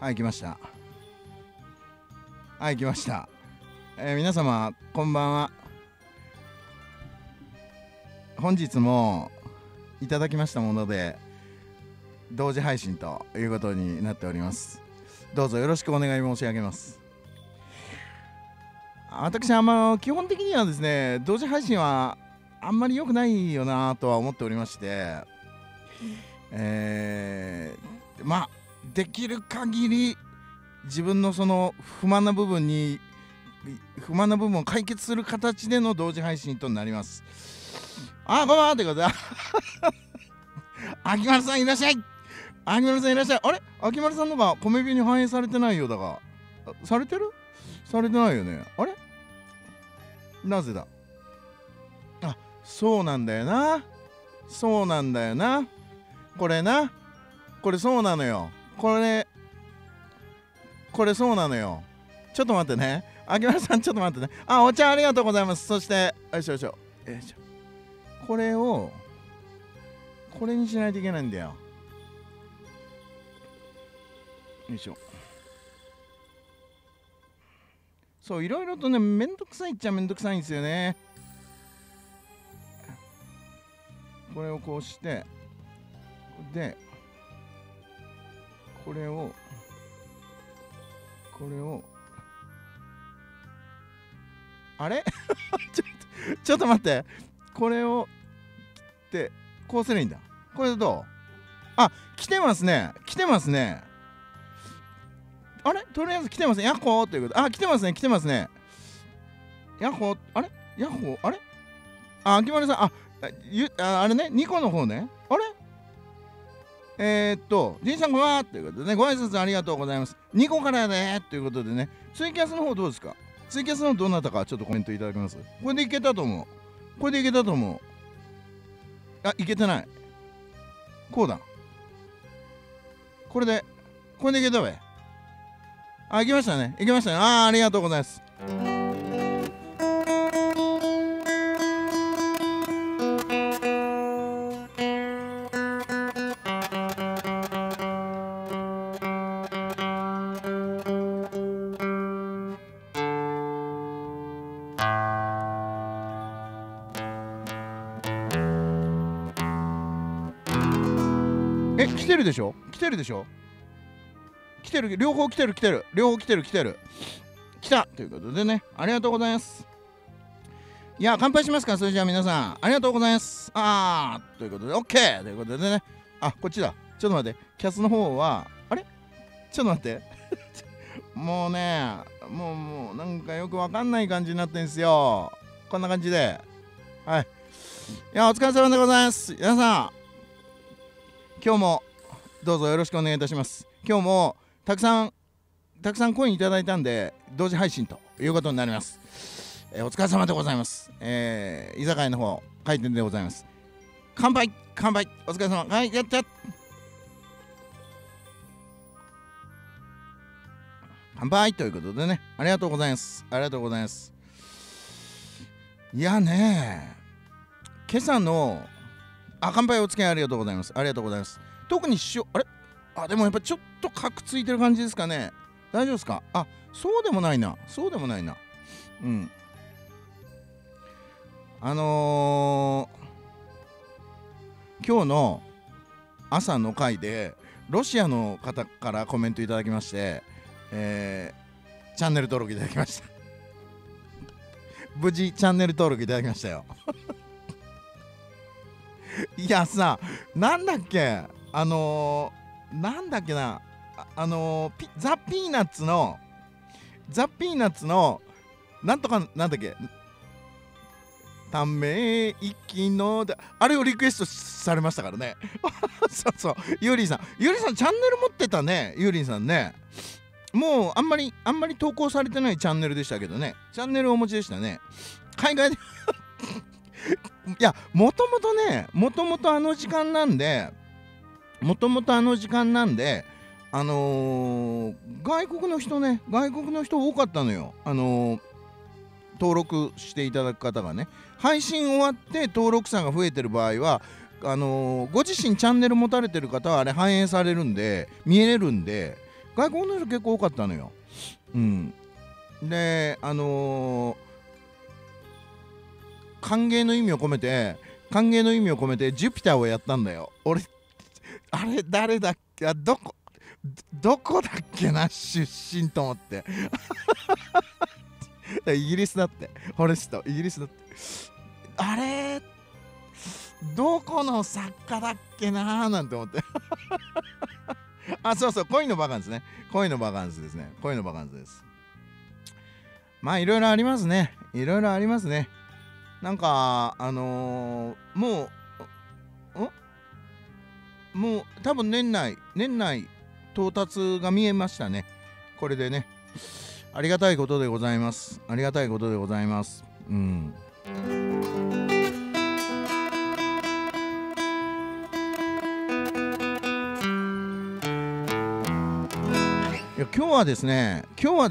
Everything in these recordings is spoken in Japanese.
はい、来ました。はい、来ました。皆様こんばんは。本日もいただきましたもので同時配信ということになっております。どうぞよろしくお願い申し上げます。私基本的にはですね、同時配信はあんまり良くないよなとは思っておりまして、まあできる限り自分のその不満な部分を解決する形での同時配信となります。こんばんはということで秋丸さんいらっしゃい。秋丸さんいらっしゃい。あれ、秋丸さんのが米ビに反映されてないようだが、されてる？されてないよね。あれ、なぜだ。そうなんだよな。そうなんだよな。これそうなのよ。これそうなのよ。ちょっと待ってね。秋丸さんちょっと待ってね。お茶ありがとうございます。そしてよいしょ。これにしないといけないんだよ。よいしょ。そう、いろいろとね、めんどくさいっちゃめんどくさいんですよね。これをこうして、でこれをあれちょっと待って、これを切ってこうすればいいんだ。これでどう？来てますね。あれ、とりあえず来てますね。ヤッホーということで、来てますね。ヤッホー、あれ秋丸さん、あれね、2個の方ね。あれ、じいさんこんばんはということでね、ご挨拶ありがとうございます。2個からねということでね、ツイキャスの方どうですか？ツイキャスの方どうなったかちょっとコメントいただけます？これでいけたと思う。いけてない。こうだ。これでいけたべ。いけましたね。ありがとうございます。来てるでしょ。両方来てる。来たということでね、ありがとうございます。いや、乾杯しますか。それじゃあ皆さんありがとうございます。ということで OK ということでね、こっちだ。ちょっと待って、キャスの方はあれ、ちょっと待ってもうね、もうなんかよくわかんない感じになってんすよ。こんな感じで、はい。いや、お疲れ様でございます。皆さん今日もどうぞよろしくお願いいたします。今日もたくさんコインいただいたんで同時配信ということになります。お疲れ様でございます。居酒屋の方開店でございます。乾杯お疲れ様。はい、やった乾杯ということでね、ありがとうございます。いやね、今朝の乾杯お付き合いありがとうございます。特にでもやっぱちょっとカクついてる感じですかね。大丈夫ですか？そうでもないな。うん。今日の朝の回でロシアの方からコメントいただきまして、チャンネル登録いただきました。無事チャンネル登録いただきましたよ。いやさ、なんだっけな、ザ・ピーナッツのなんとかなんだっけ、ため息のあれをリクエストされましたからね。そう、ゆうりんさんチャンネル持ってたね。ゆうりんさんね、もうあんまり投稿されてないチャンネルでしたけどね。チャンネルお持ちでしたね、海外で。いや、もともとあの時間なんで、外国の人多かったのよ。登録していただく方がね、配信終わって登録者が増えてる場合はご自身チャンネル持たれてる方はあれ反映されるんで見えれるんで、 外国の人結構多かったのよ。で歓迎の意味を込めてジュピターをやったんだよ。俺あれ誰だっけ、どこだっけな出身と思ってイギリスだって、フォレストイギリスだって、あれどこの作家だっけなーなんて思ってそうそう、恋のバカンスですね。恋のバカンスです。まあいろいろありますね。なんかもう多分年内到達が見えましたね。これでね、ありがたいことでございます。いや今日はですね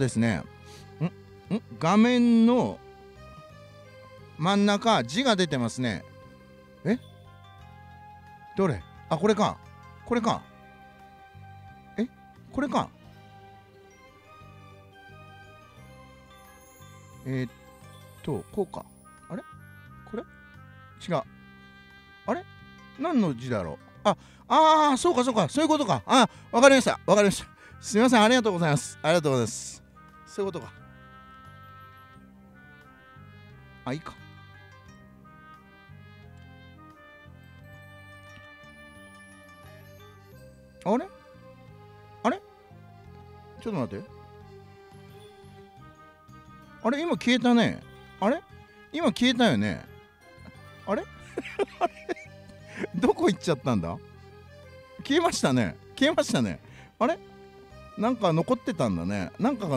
画面の真ん中字が出てますね。どれ？これか。これか。こうか。あれ？これ？違う。あれ？何の字だろう。そうか、そういうことか。わかりました。すみません、ありがとうございます。そういうことか。いいか。あれちょっと待って。今消えたね。今消えたよね。どこ行っちゃったんだ。消えましたね。なんか残ってたんだね。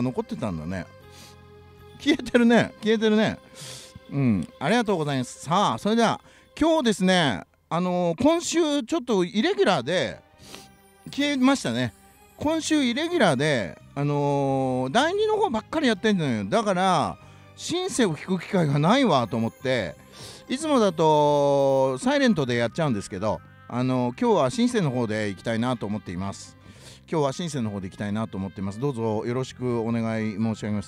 消えてるね。ありがとうございます。さあ、それでは今日ですね、今週ちょっとイレギュラーで消えましたね。第2の方ばっかりやってんのよ。だからシンセを弾く機会がないわと思って、いつもだとサイレントでやっちゃうんですけど、今日はシンセの方で行きたいなと思っています。どうぞよろしくお願い申し上げます。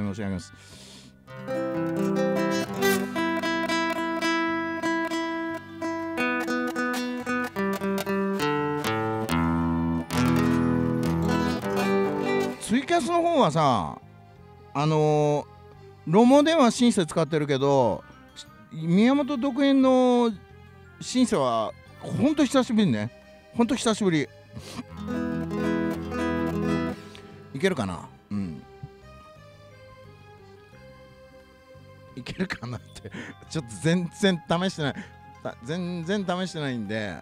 ツイキャスの方はさ、ロモではシンセ使ってるけど、宮本独演のシンセはほんと久しぶりね。いけるかな。いけるかなってちょっと全然試してないんで。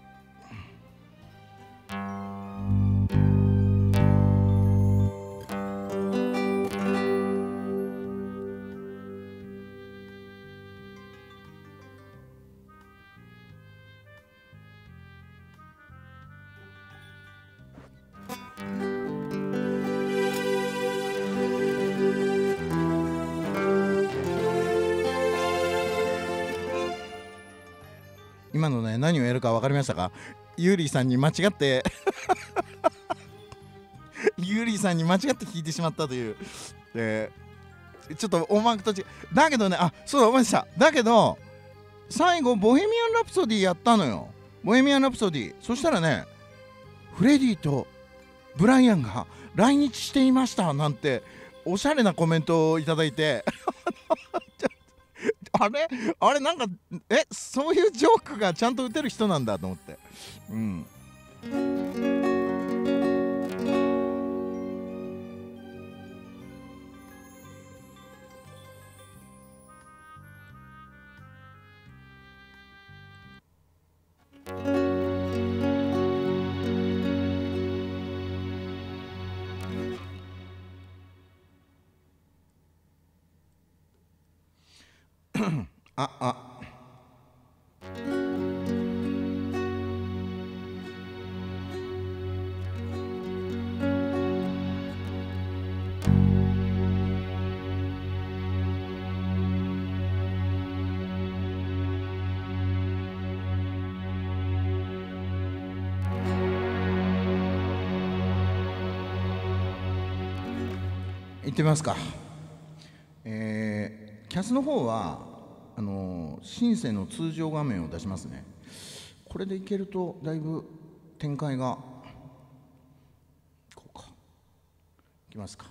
今のね、何をやるか分かりましたか？ユーリーさんに間違って弾いてしまったという、ちょっと音楽と違う。だけどね、そうだ、思い出した。だけど最後ボヘミアン・ラプソディやったのよ。そしたらね、フレディとブライアンが来日していましたなんておしゃれなコメントをいただいてあれなんかそういうジョークがちゃんと打てる人なんだと思って。 行ってみますか。キャスの方はシンセの通常画面を出しますね。これでいけるとだいぶ展開がこうか。いきますか。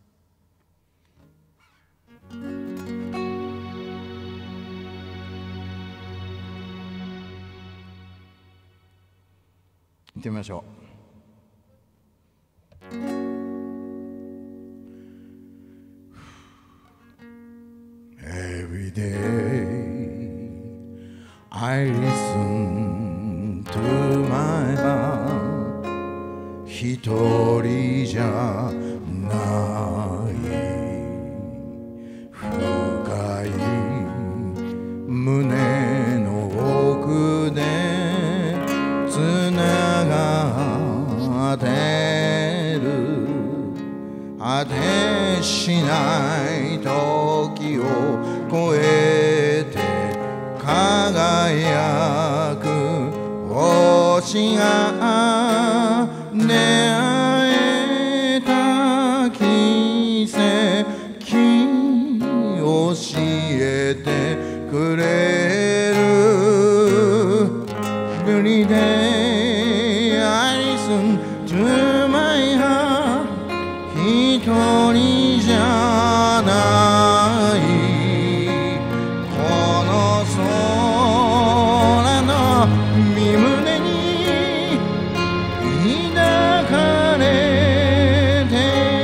行ってみましょう。Every day I listen to my heart 一人じゃない深い胸の奥でつながってる果てしない時を超えて輝く星が出会えた奇跡教えてくれる Every day I listen to my heart 一人じゃないこの空の身胸に抱かれて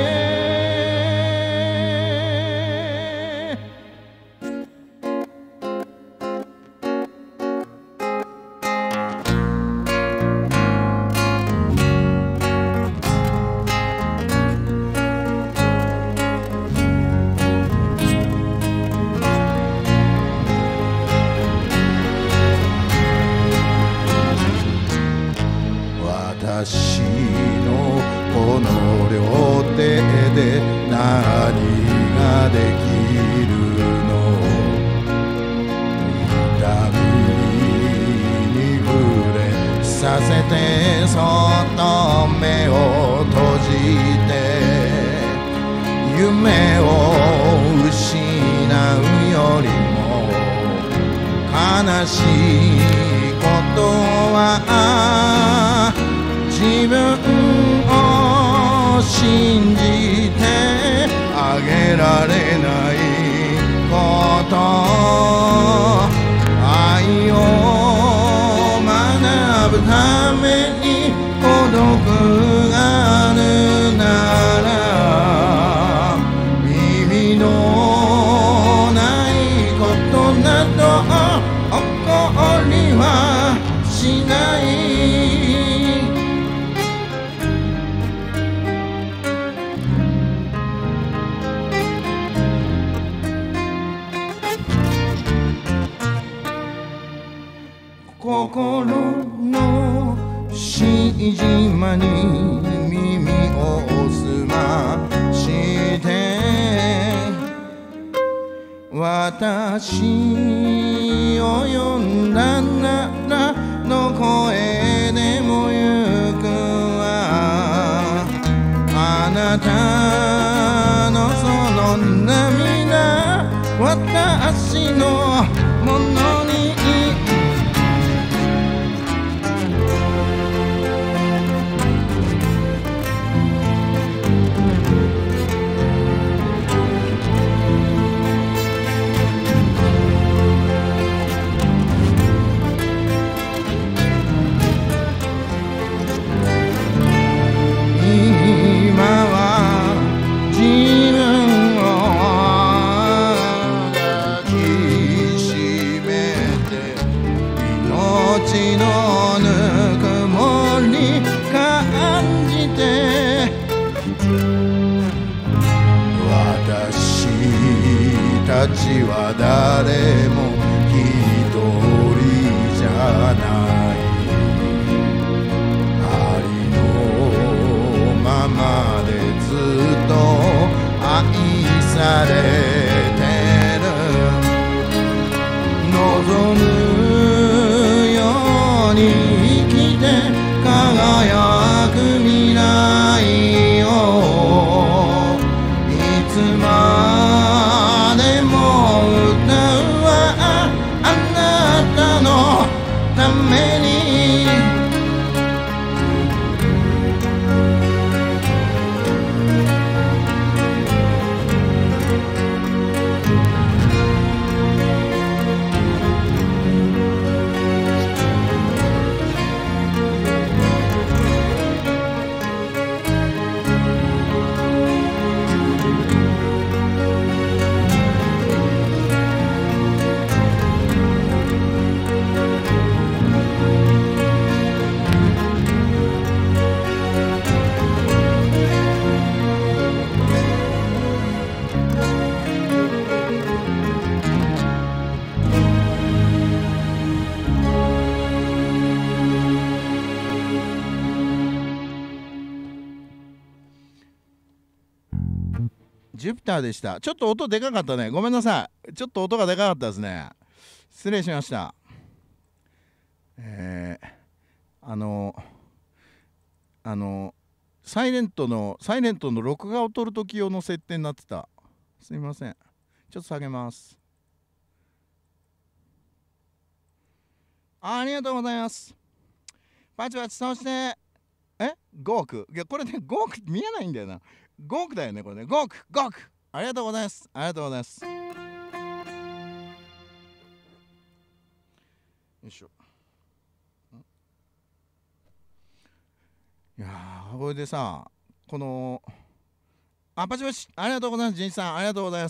私のこの両手で何ができるの痛みに触れさせてそっと目を閉じて夢を失うよりも悲しいことは自分を信じてあげられないこと愛を学ぶために孤独があるなら意味のないことなど起こりはしない心のしじまに耳を澄まして私を呼んだならどこへでも行くわあなたのその涙私のものにのぬくもり感じて私たちは誰も一人じゃないありのままでずっと愛されてる望むように生きて輝く未来を一ジュピターでした。ちょっと音でかかったね。ごめんなさい。ちょっと音がでかかったですね。失礼しました。あのサイレントの録画を撮るとき用の設定になってた。すいません。ちょっと下げます。ありがとうございます。パチパチ、そして5億。いや、これね、5億見えないんだよな。5億だよね、これね。5億、5億。ありがとうございます。ありがとうございます。よいしょ。いやー、これでさ、この、パチパチ、ありがとうございます。ジンさん、ありがとうございます。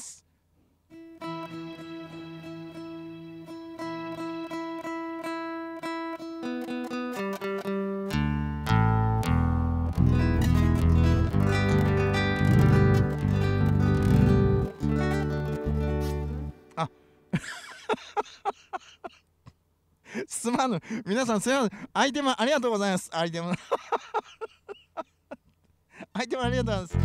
すまぬ。皆さん、すみません。アイテムありがとうございます。アイテム。アイテムありがとうございます。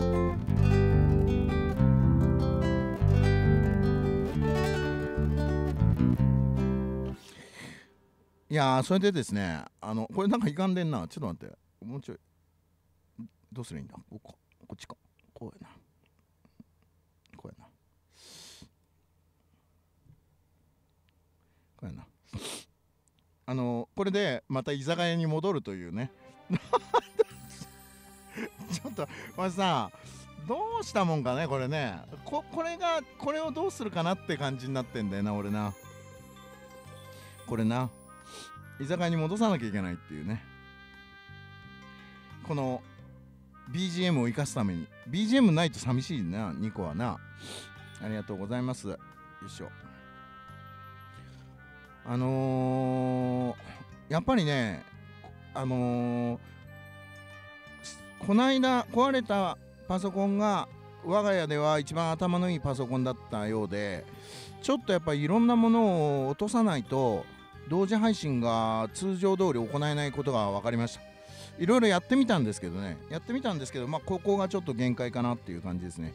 いやー、それでですね、これなんかいかんでんな。ちょっと待って。もうちょい。どうすればいいんだ。こっちか。こうやな。こうやな。こうやな。これでまた居酒屋に戻るというね。ちょっと、これさ、どうしたもんかね、これね。これをどうするかなって感じになってんだよな、俺な。これな。居酒屋に戻さなきゃいけないっていうね。この BGM を生かすために。BGM ないと寂しいな、ニコはな。ありがとうございます。よいしょ。やっぱりね、この間壊れたパソコンが我が家では一番頭のいいパソコンだったようで、ちょっとやっぱりいろんなものを落とさないと同時配信が通常通り行えないことが分かりました。いろいろやってみたんですけど、ここがちょっと限界かなっていう感じですね。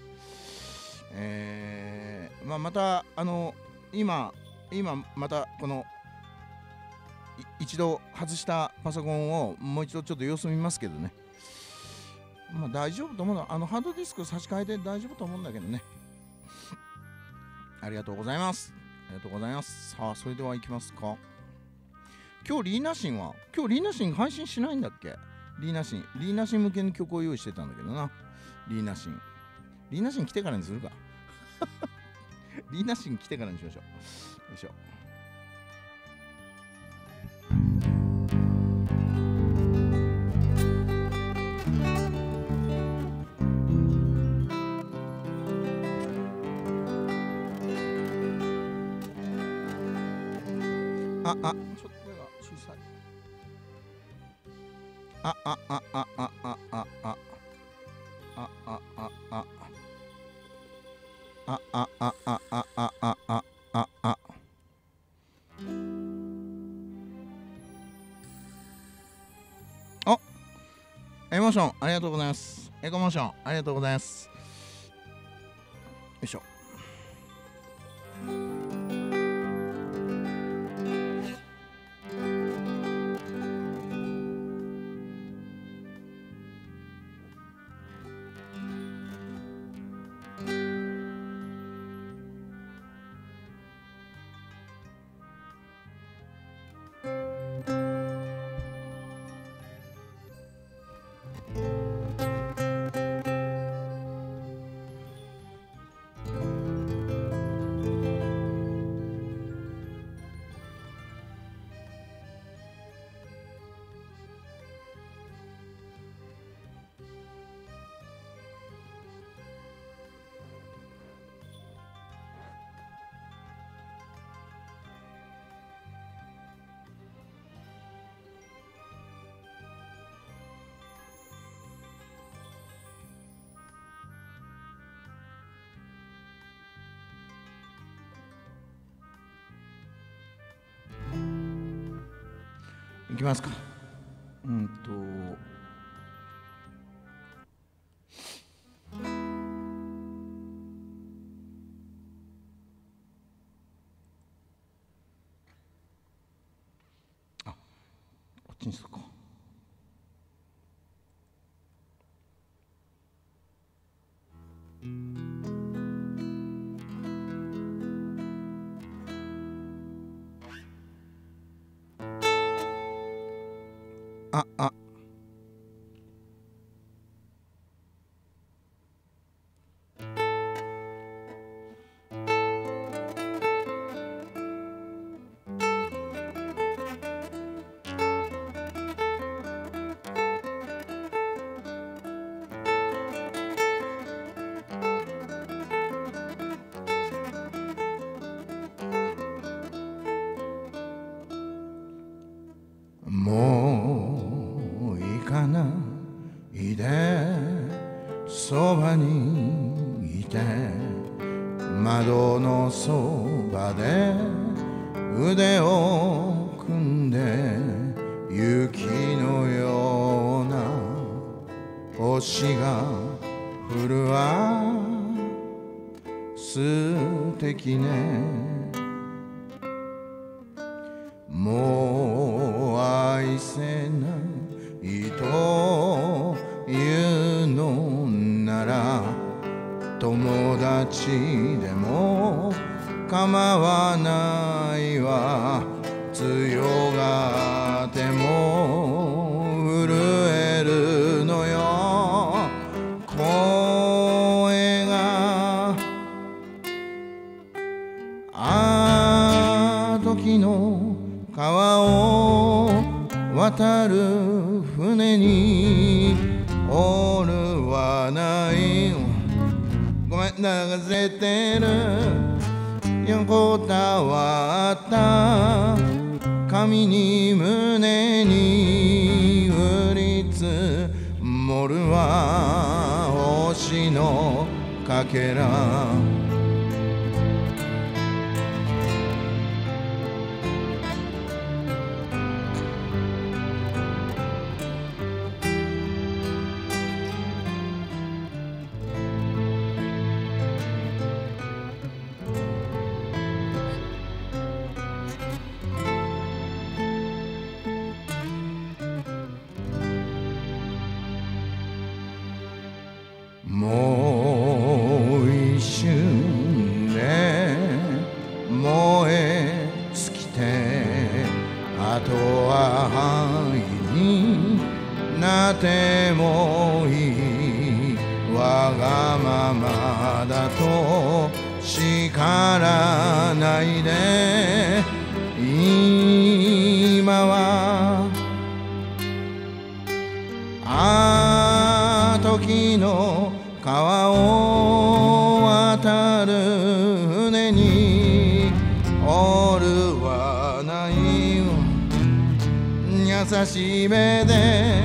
また今またこの一度外したパソコンをもう一度ちょっと様子見ますけどね。まあ大丈夫と思うの。ハードディスク差し替えて大丈夫と思うんだけどね。ありがとうございます。ありがとうございます。さあ、それでは行きますか。今日リーナシン配信しないんだっけ。リーナシン向けの曲を用意してたんだけどな。リーナシン来てからにするか。リーナシン来てからにしましょう。よいしょ。ちょっと声が小さい。エモーションありがとうございます。エコモーションありがとうございます。よいしょ。いきますか。 するか。あもう行かないでそばにいて、窓のそばで腕を組んで、雪のような星が降るわ素敵ね。もう愛せないというのなら、友達でも構わないわ。強がっても震えるのよ声が。時の川を渡る船にオールはない。ごめん、流れてる横たわった髪に胸に降り積もるは星のかけら。もう一瞬で燃え尽きて、あとは灰になってもいい。わがままだと叱らないで、今は時の川を渡る船にオールはない。優しい目で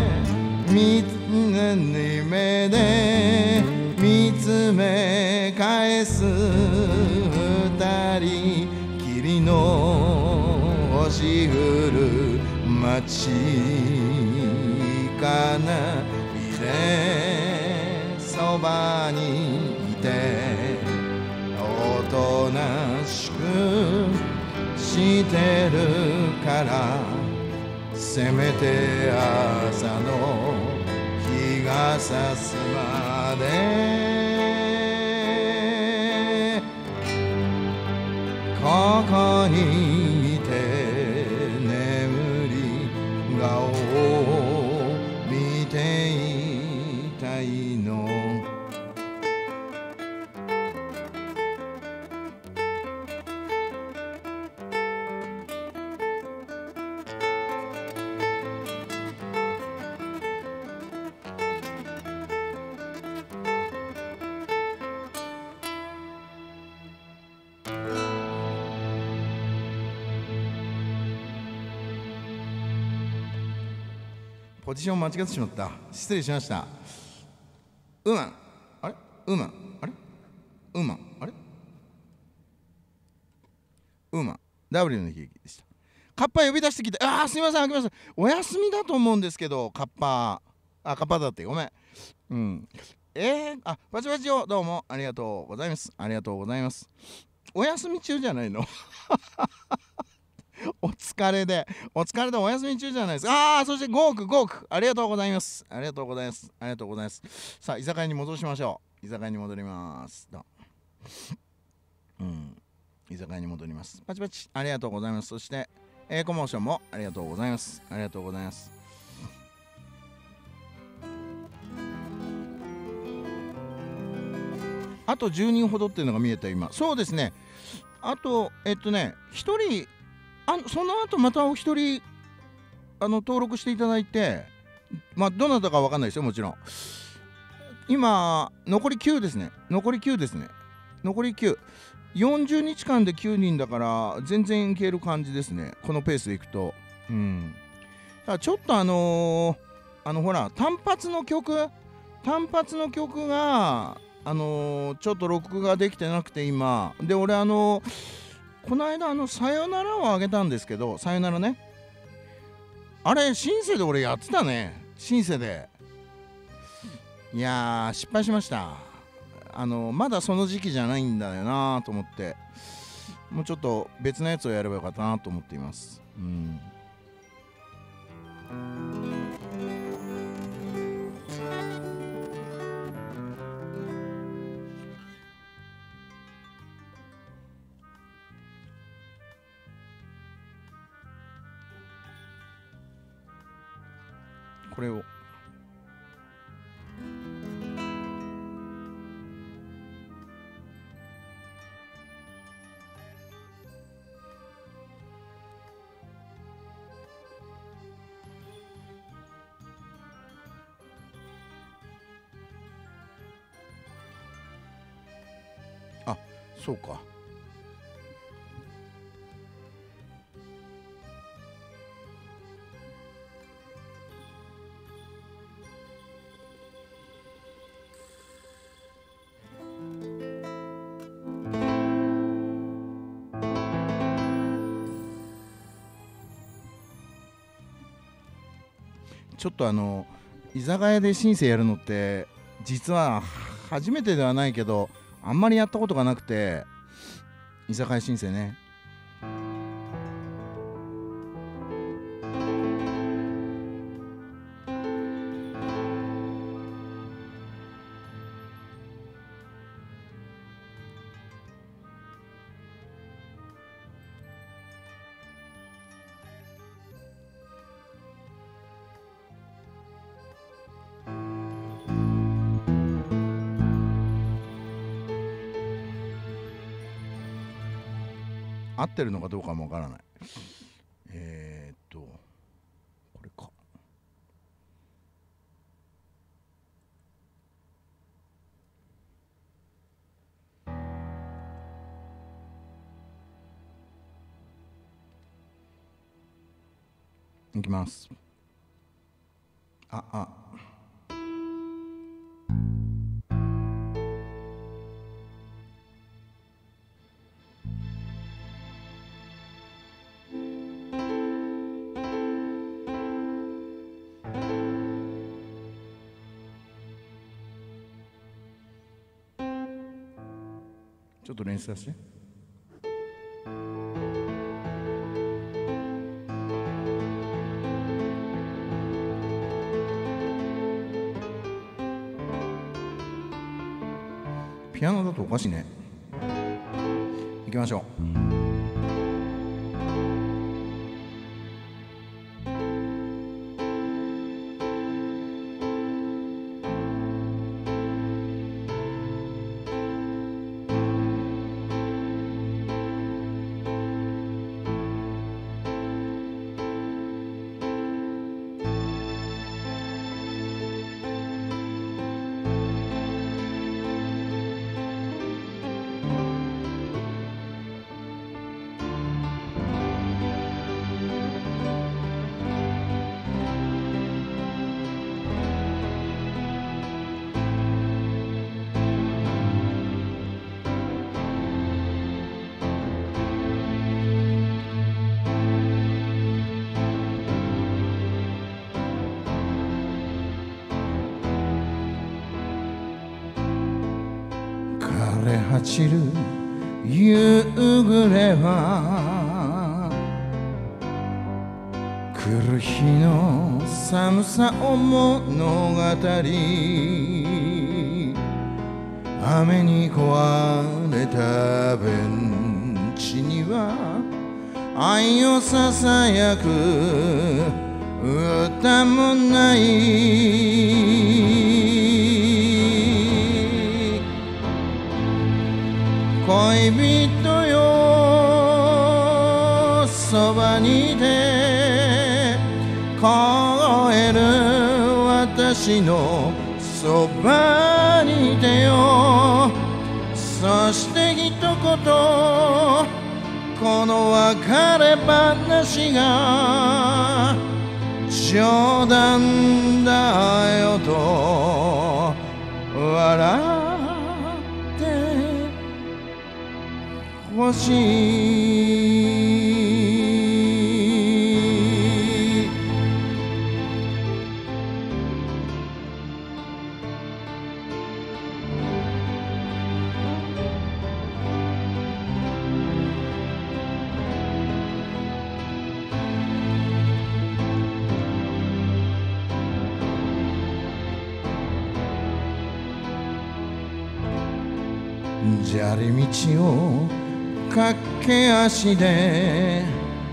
目で見つめ返す二人きりの星降る街かないで、そばにいておとなしくしてるから、せめて朝の日が差すまでここにいて眠り顔を見ていたいの。ポジション間違ってしまった。失礼しました。ウーマン、あれウーマン、あれウーマン、あれウーマン、W の悲劇でした。カッパ呼び出してきて、すみません、あきません。お休みだと思うんですけど、カッパ。カッパだって、ごめん。うん。パチパチをどうもありがとうございます。ありがとうございます。お休み中じゃないのお疲れでお休み中じゃないですか。そして5億ありがとうございます。ありがとうございます。さあ居酒屋に戻しましょう。居酒屋に戻ります。居酒屋に戻ります。パチパチありがとうございます。そしてコモーションもありがとうございます。あと10人ほどっていうのが見えた今。そうですね。あと1人その後またお一人登録していただいて、どなたかわかんないですよ、もちろん。今残り9ですね。残り9。40日間で9人だから全然いける感じですね、このペースでいくと。ただちょっとほら単発の曲がちょっと録画できてなくて今で、俺この間さよならをあげたんですけど、さよならね、あれシンセで俺やってたね。シンセでいやー失敗しました。まだその時期じゃないんだよなと思って、もうちょっと別のやつをやればよかったなと思っています。これをそうか。ちょっと居酒屋でシンセやるのって実は初めてではないけど、あんまりやったことがなくて、居酒屋シンセね。合ってるのかどうかもわからない。これか。いきます。ちょっと練習させて。ピアノだとおかしいね。行きましょう。枯れ果ちる夕暮れは来る日の寒さを物語、雨に壊れたベンチには愛をささやく歌もない恋人よそばにいて凍える私のそばにいてよそして一言この別れ話が冗談だよと笑ってほしい砂利道を駆け足で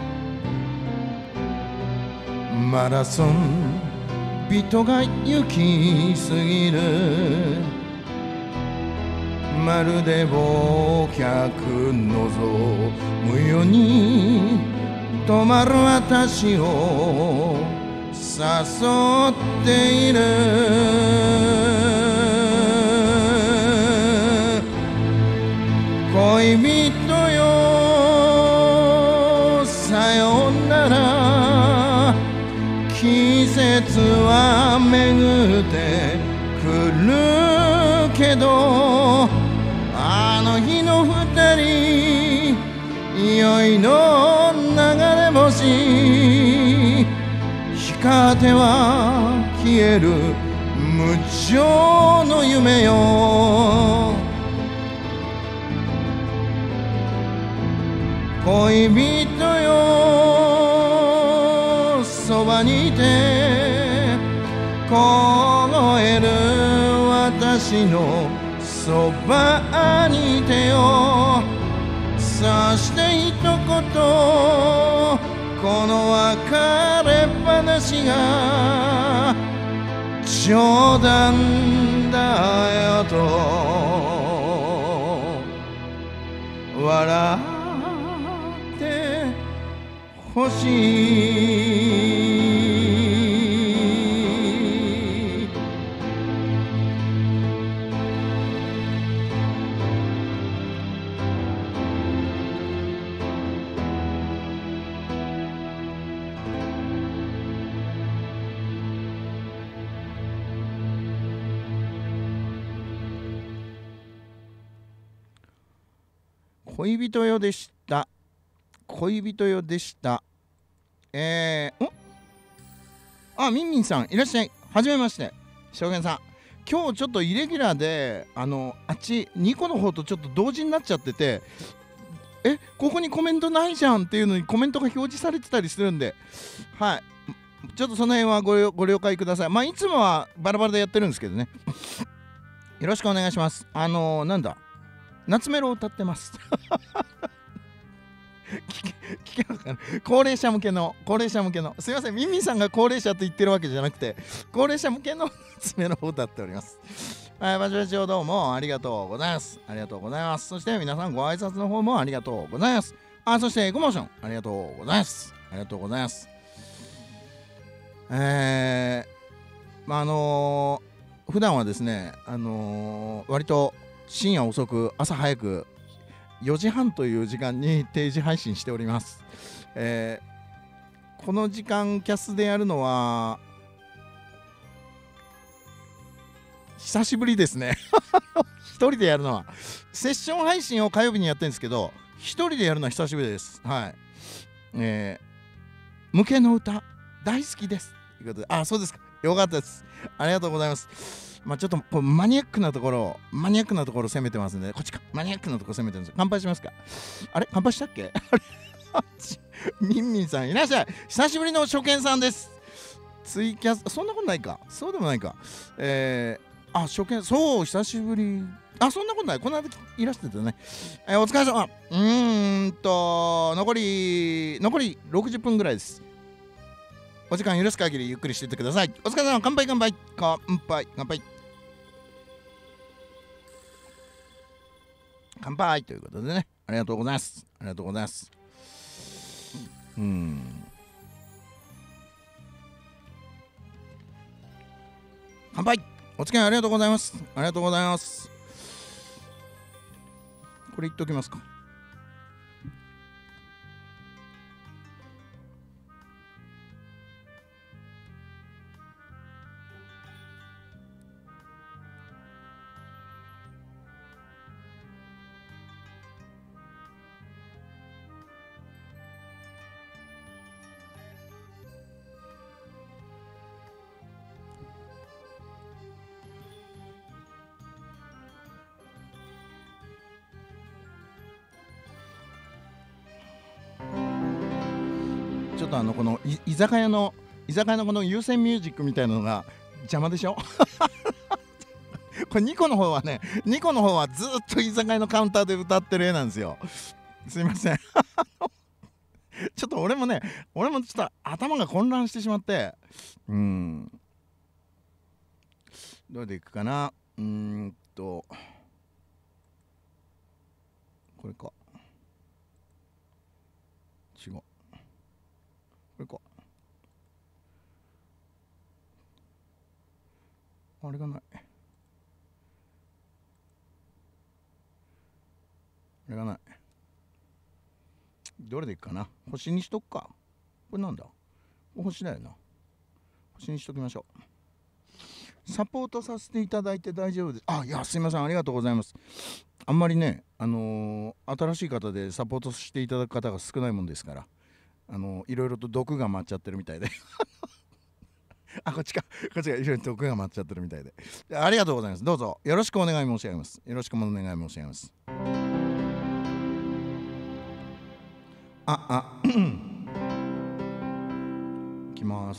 マラソン人が行き過ぎるまるで忘却望むように止まる私を誘っている恋人よさよなら季節は巡ってくるけどあの日の二人酔いの流れ星光っては消える無常の夢よ恋人よそばにいて凍える私のそばにいてよそして一言この別れ話が冗談だよと笑ってほしい恋人よでした。恋人よでした。あ、みんみんさんいらっしゃい。はじめまして。証言さん。今日ちょっとイレギュラーであっち2個の方とちょっと同時になっちゃってて、ここにコメントないじゃんっていうのにコメントが表示されてたりするんで、はい。ちょっとその辺はご了解ください。まあいつもはバラバラでやってるんですけどね。よろしくお願いします。なんだ。夏メロを歌ってます聞けなかった。高齢者向けのすいません、ミンミンさんが高齢者と言ってるわけじゃなくて高齢者向けの夏メロを歌っております。バチバチをどうもありがとうございます。ありがとうございます。そして皆さんご挨拶の方もありがとうございます。そしてエコモーションありがとうございます。ありがとうございます。普段はですね割と深夜遅く朝早く4時半という時間に定時配信しております。この時間キャスでやるのは久しぶりですね一人でやるのはセッション配信を火曜日にやってるんですけど一人でやるのは久しぶりです。はい。無形の歌大好きですということで、そうですか、よかったです。ありがとうございます。ちょっとこうマニアックなところ攻めてますんで、こっちかマニアックなところ攻めてるんです。乾杯しますか。あれ乾杯したっけあれミンミンさんいらっしゃい。久しぶりの初見さんです。ツイキャス、そんなことないか。そうでもないか。初見、そう、久しぶり。そんなことない。この間いらしてたね。お疲れ様。残り60分ぐらいです。お時間許す限りゆっくりしていってください。お疲れ様。乾杯乾杯。乾杯乾杯。乾杯ということでね。ありがとうございます。ありがとうございます。乾杯。お付き合いありがとうございます。ありがとうございます。これ言っておきますか。ちょっとこの居酒屋のこの優先ミュージックみたいなのが邪魔でしょこれニコの方はずっと居酒屋のカウンターで歌ってる絵なんですよ。すいませんちょっと俺もちょっと頭が混乱してしまって、どれでいくかな。これか、違う、これか、あれがない、どれでいくかな。星にしとくか。これなんだ、星だよな。星にしときましょう。サポートさせていただいて大丈夫です。いや、すいません、ありがとうございます。あんまりね、新しい方でサポートしていただく方が少ないもんですから、いろいろと毒が回っちゃってるみたいでこっちがいろいろと毒が回っちゃってるみたいで、ありがとうございます。どうぞよろしくお願い申し上げます。よろしくお願い申し上げます。いきます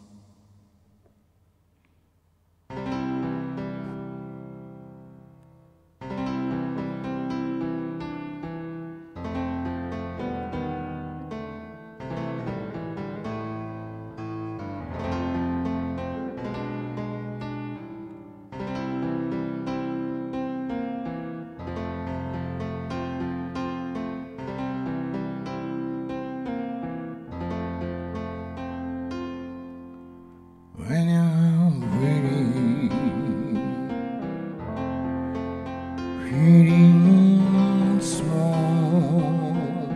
。When you're really feeling small,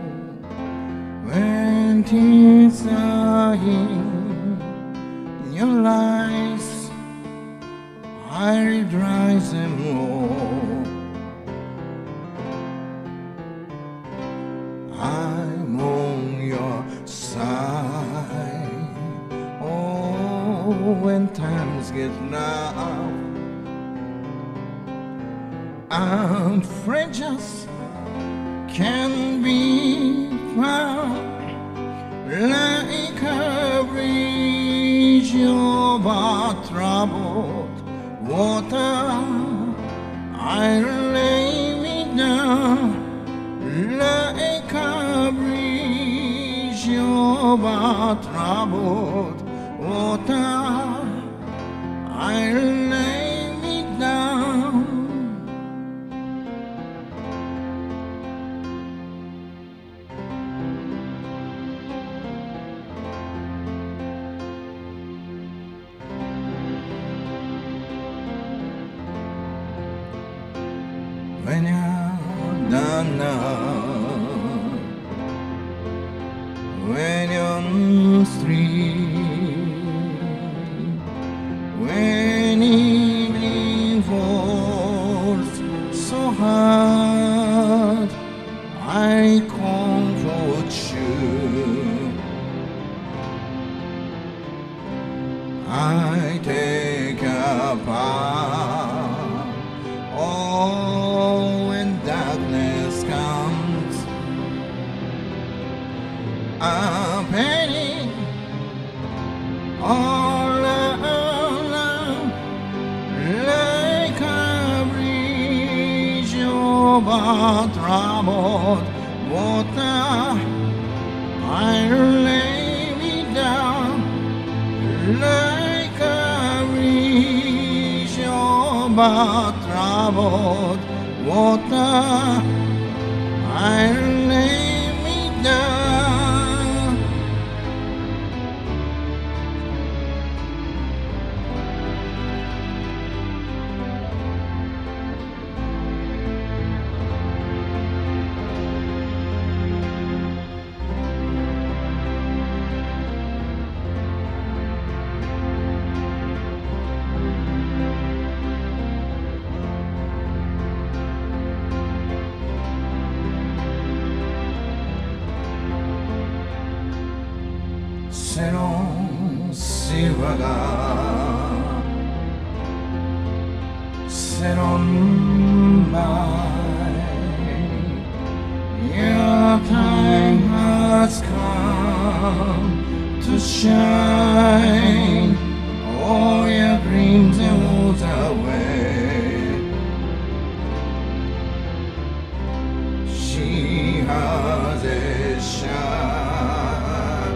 when tears are in your eyes, I'll dry them all. I'm on your side. When times get rough and friendships can be found like a bridge over troubled water. I'll lay me down like a bridge over troubled water. I'll lay me down. When you're done now, when you're free, when evening falls so hard, I comfort you. I take apart. Oh, when darkness comes, over troubled water, I'll lay me down like a reach over troubled water, I'll lay me down. 새로운 시와가 새로운 말 Your time has come to shine All your dreams and away She has a shine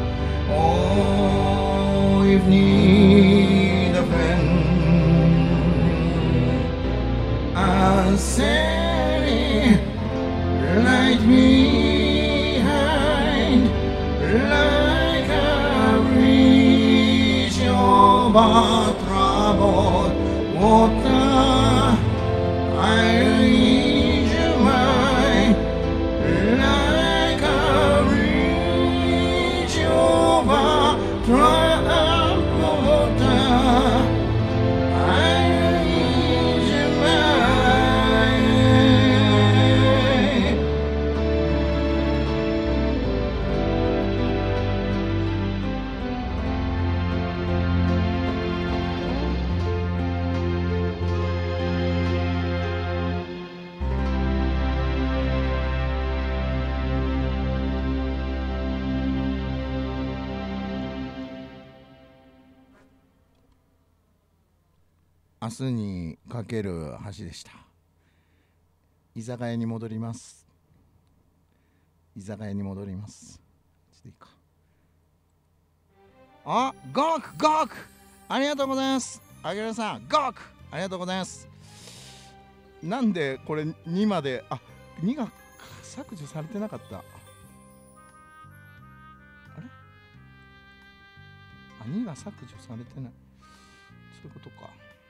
Oh, if need a friend I'll say light behind like a reach over troubled water I'll lead you mine like a reach over troubled water I'll lead you mine明日にかける橋でした。居酒屋に戻ります。居酒屋に戻ります。ちょっといいか。あ、ゴークゴークありがとうございます。あげるさん、ゴークありがとうございます。なんでこれ2まで、あ、2が削除されてなかった。あれあ、2が削除されてない。そういうことか。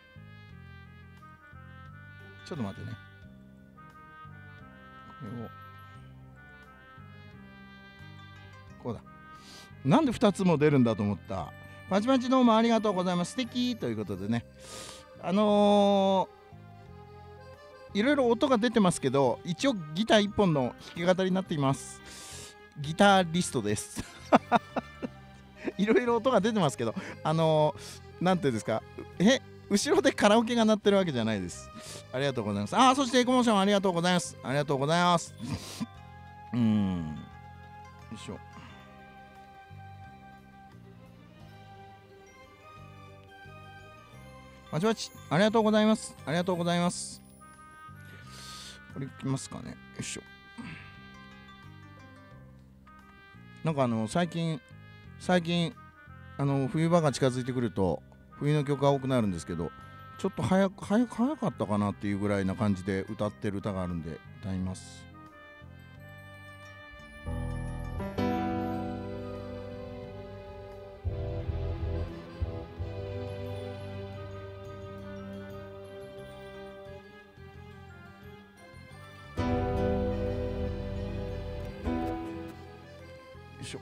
ちょっと待ってね。これをこうだ。なんで2つも出るんだと思った。パチパチどうもありがとうございます。素敵ということでね。いろいろ音が出てますけど、一応ギター1本の弾き語りになっています。ギタリストです。いろいろ音が出てますけど、なんていうんですか。後ろでカラオケが鳴ってるわけじゃないです。ありがとうございます。あ、そしてエコモーションありがとうございます。ありがとうございます。よいしょ。パチパチありがとうございます。ありがとうございます。これいきますかね。よいしょ。なんか最近冬場が近づいてくると冬の曲が多くなるんですけど、ちょっと早かったかなっていうぐらいな感じで歌ってる歌があるんで歌います。よいしょ。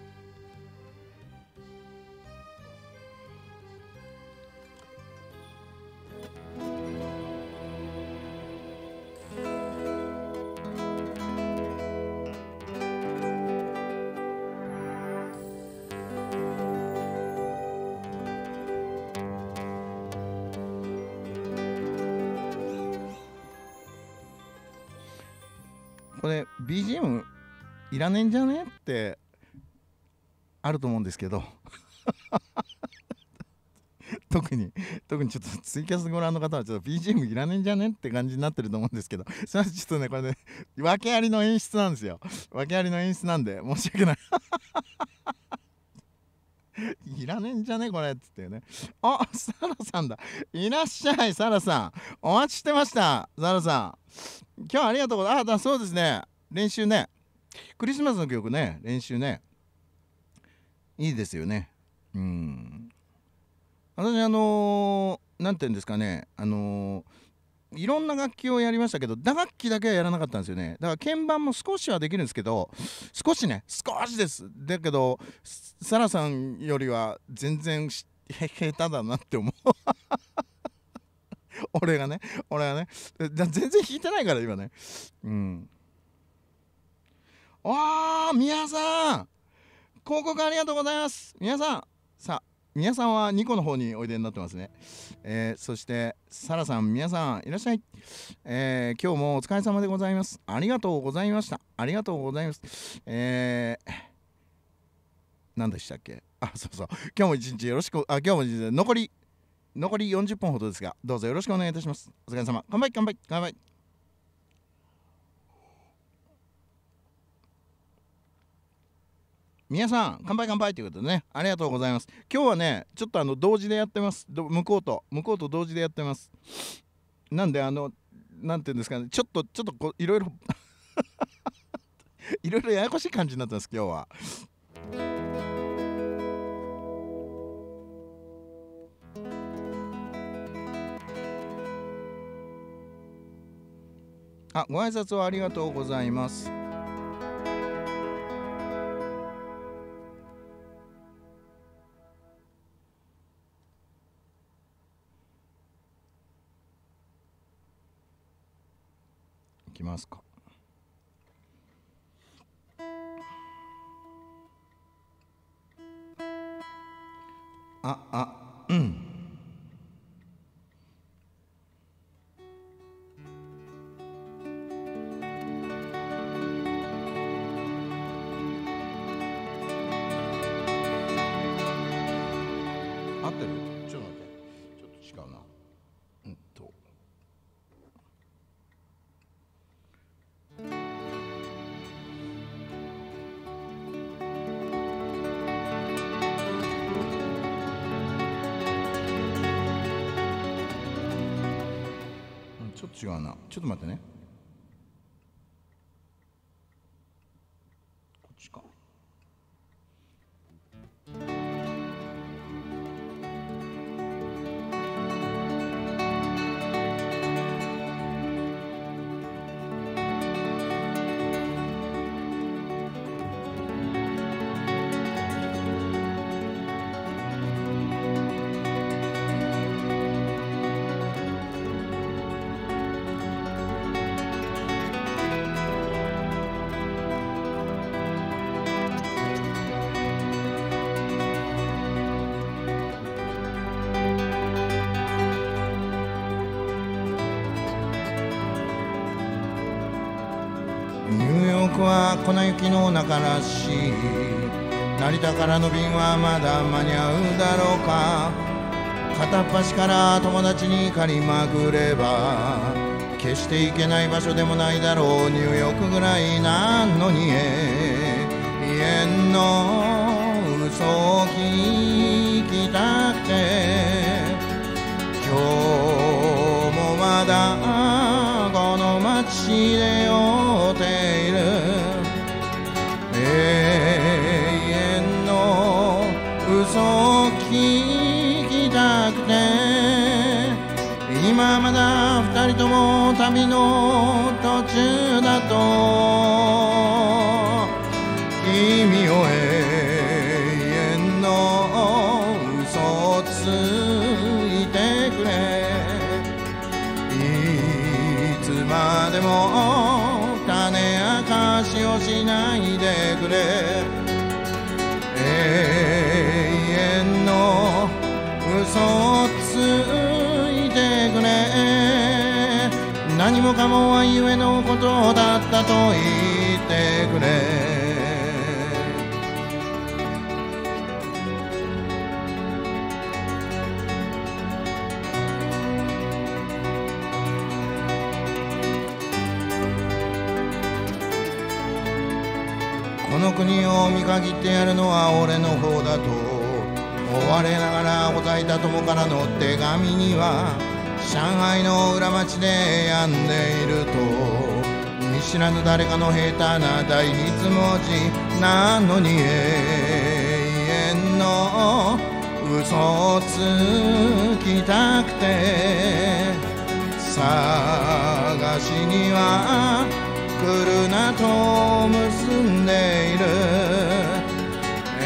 これ BGM いらねえんじゃねってあると思うんですけど特に特にちょっとツイキャスご覧の方はちょっと BGM いらねえんじゃねって感じになってると思うんですけど、すいません、ちょっとねこれね訳ありの演出なんですよ。訳ありの演出なんで申し訳ないいらねえんじゃねこれっつってね。あ、サラさんだ。いらっしゃい、サラさん。お待ちしてました、サラさん。今日はありがとうございます。そうですね。練習ね。クリスマスの曲ね、練習ね。いいですよね。私なんていうんですかね、いろんな楽器をやりましたけど、打楽器だけはやらなかったんですよね。だから鍵盤も少しはできるんですけど、少しです。だけどサラさんよりは全然下手だなって思う俺がね全然弾いてないから今ね。宮さん、広告ありがとうございます。皆さん、皆さんは2個の方においでになってますね。そしてサラさん、皆さんいらっしゃい。今日もお疲れ様でございます。ありがとうございました。ありがとうございます。何でしたっけ。そう今日も一日よろしく。今日も残り40分ほどですが、どうぞよろしくお願いいたします。お疲れ様。乾杯乾杯乾杯。皆さん乾杯乾杯ということでね、ありがとうございます。今日はねちょっと同時でやってます。向こうと同時でやってます。なんでなんていうんですかね、ちょっとこういろいろいろいろややこしい感じになってます今日は。ご挨拶をありがとうございます。いきますか。合ってる？ちょっと待って、ちょっと違うな。ちょっと違うな。ちょっと待ってね。こっちか。ニューヨークは粉雪の中らしい。成田からの便はまだ間に合うだろうか。片っ端から友達に借りまくれば決して行けない場所でもないだろう。ニューヨークぐらいなんのに家の嘘を聞きたくて、今日もまだこの街で酔っている。永遠の嘘を聞きたくて、今まだ二人とも旅の途中だと。君を永遠の嘘をついてくれ。いつまでも種明かしをしないでくれ。永遠の嘘をついてくれ。何もかもは夢のことだったと言ってくれ。 の国を見限ってやるのは俺の方だと追われながらほざいた友からの手紙には、上海の裏町で病んでいると見知らぬ誰かの下手な第二文字なのに、永遠の嘘をつきたくて探しには来るなと結んでいる。永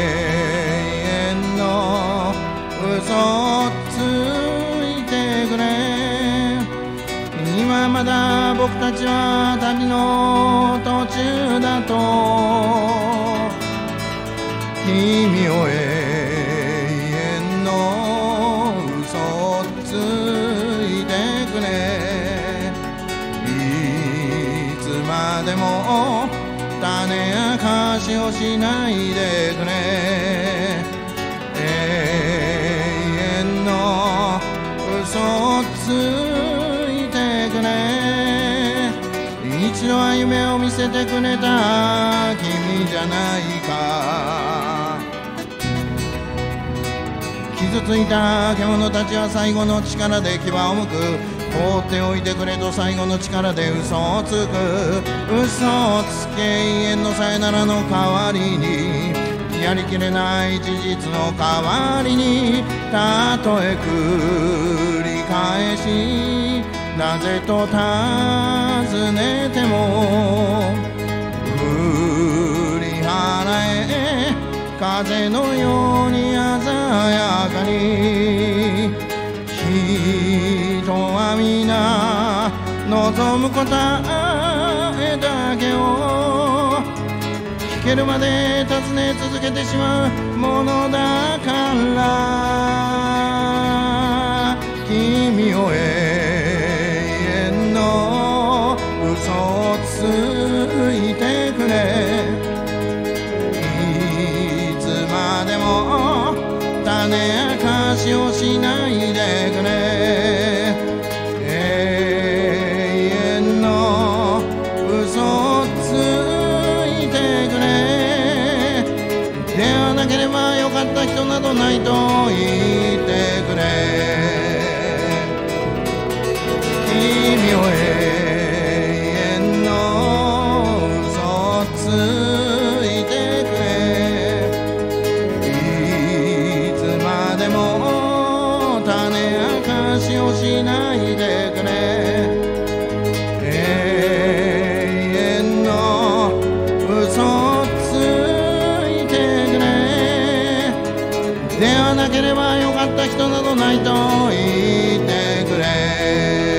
遠の嘘をついてくれ。今まだ僕たちは旅の途中だと、君を永遠の嘘をついてくれ。いつまでも種明かしをしないでくれ。永遠の嘘をついてくれ。一度は夢を見せてくれた君じゃないか。傷ついた獣たちは最後の力で牙をむく。放っておいてくれと最後の力で嘘をつく。嘘をつけ永遠のさよならの代わりに、やりきれない事実の代わりに、たとえ繰り返しなぜと尋ねても、振り払え風のように鮮やかに。人は皆望む答えだけを聞けるまで尋ね続けてしまうものだから、君を永遠の嘘をついてくれ。いつまでも種明かしをしないでくれ。永遠の嘘をついてくれ。ではなければよかった人などないと言ってくれ。君を永遠の嘘をついてくれ。いつまでも種明かしをしないでくれ。永遠の嘘をついてくれ。ではなければよかった人などないと言ってくれ。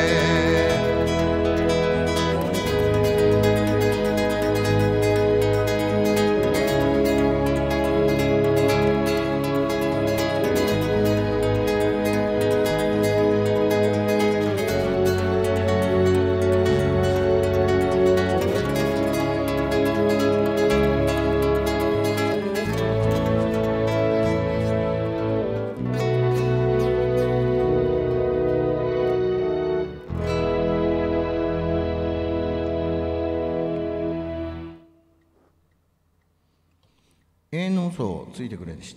永遠の嘘をついてくれでした。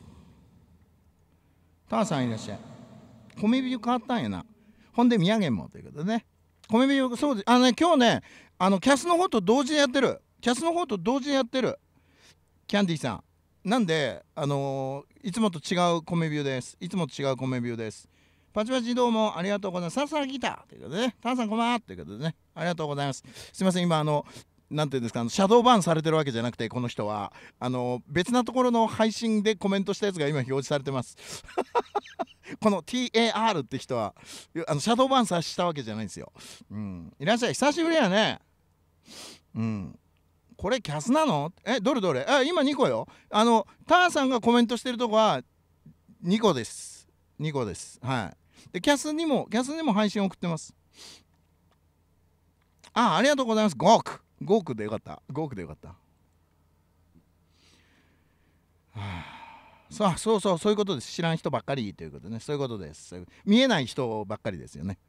ターさんいらっしゃい。米ビュー変わったんやな。ほんで宮城もということでね。米ビューそうです。今日ねキャスの方と同時でやってる。キャスの方と同時でやってる。キャンディーさん。なんでいつもと違う米ビューです。いつもと違う米ビューです。パチパチどうもありがとうございます。さら来たということでね。ターさんこんばんはということでね。ありがとうございます。すいません今なんていうんですかシャドーバンされてるわけじゃなくて、この人は別なところの配信でコメントしたやつが今表示されてますこの TAR って人はシャドーバンさしたわけじゃないんですよ。いらっしゃい久しぶりやね。これキャスなの？どれどれ？今2個よ。ターさんがコメントしてるとこは2個です。2個です。はい。でキャスにも配信送ってます。ありがとうございます。5億でよかった。5億でよかった。そういうことです。知らん人ばっかりということね。そういうことです。見えない人ばっかりですよね。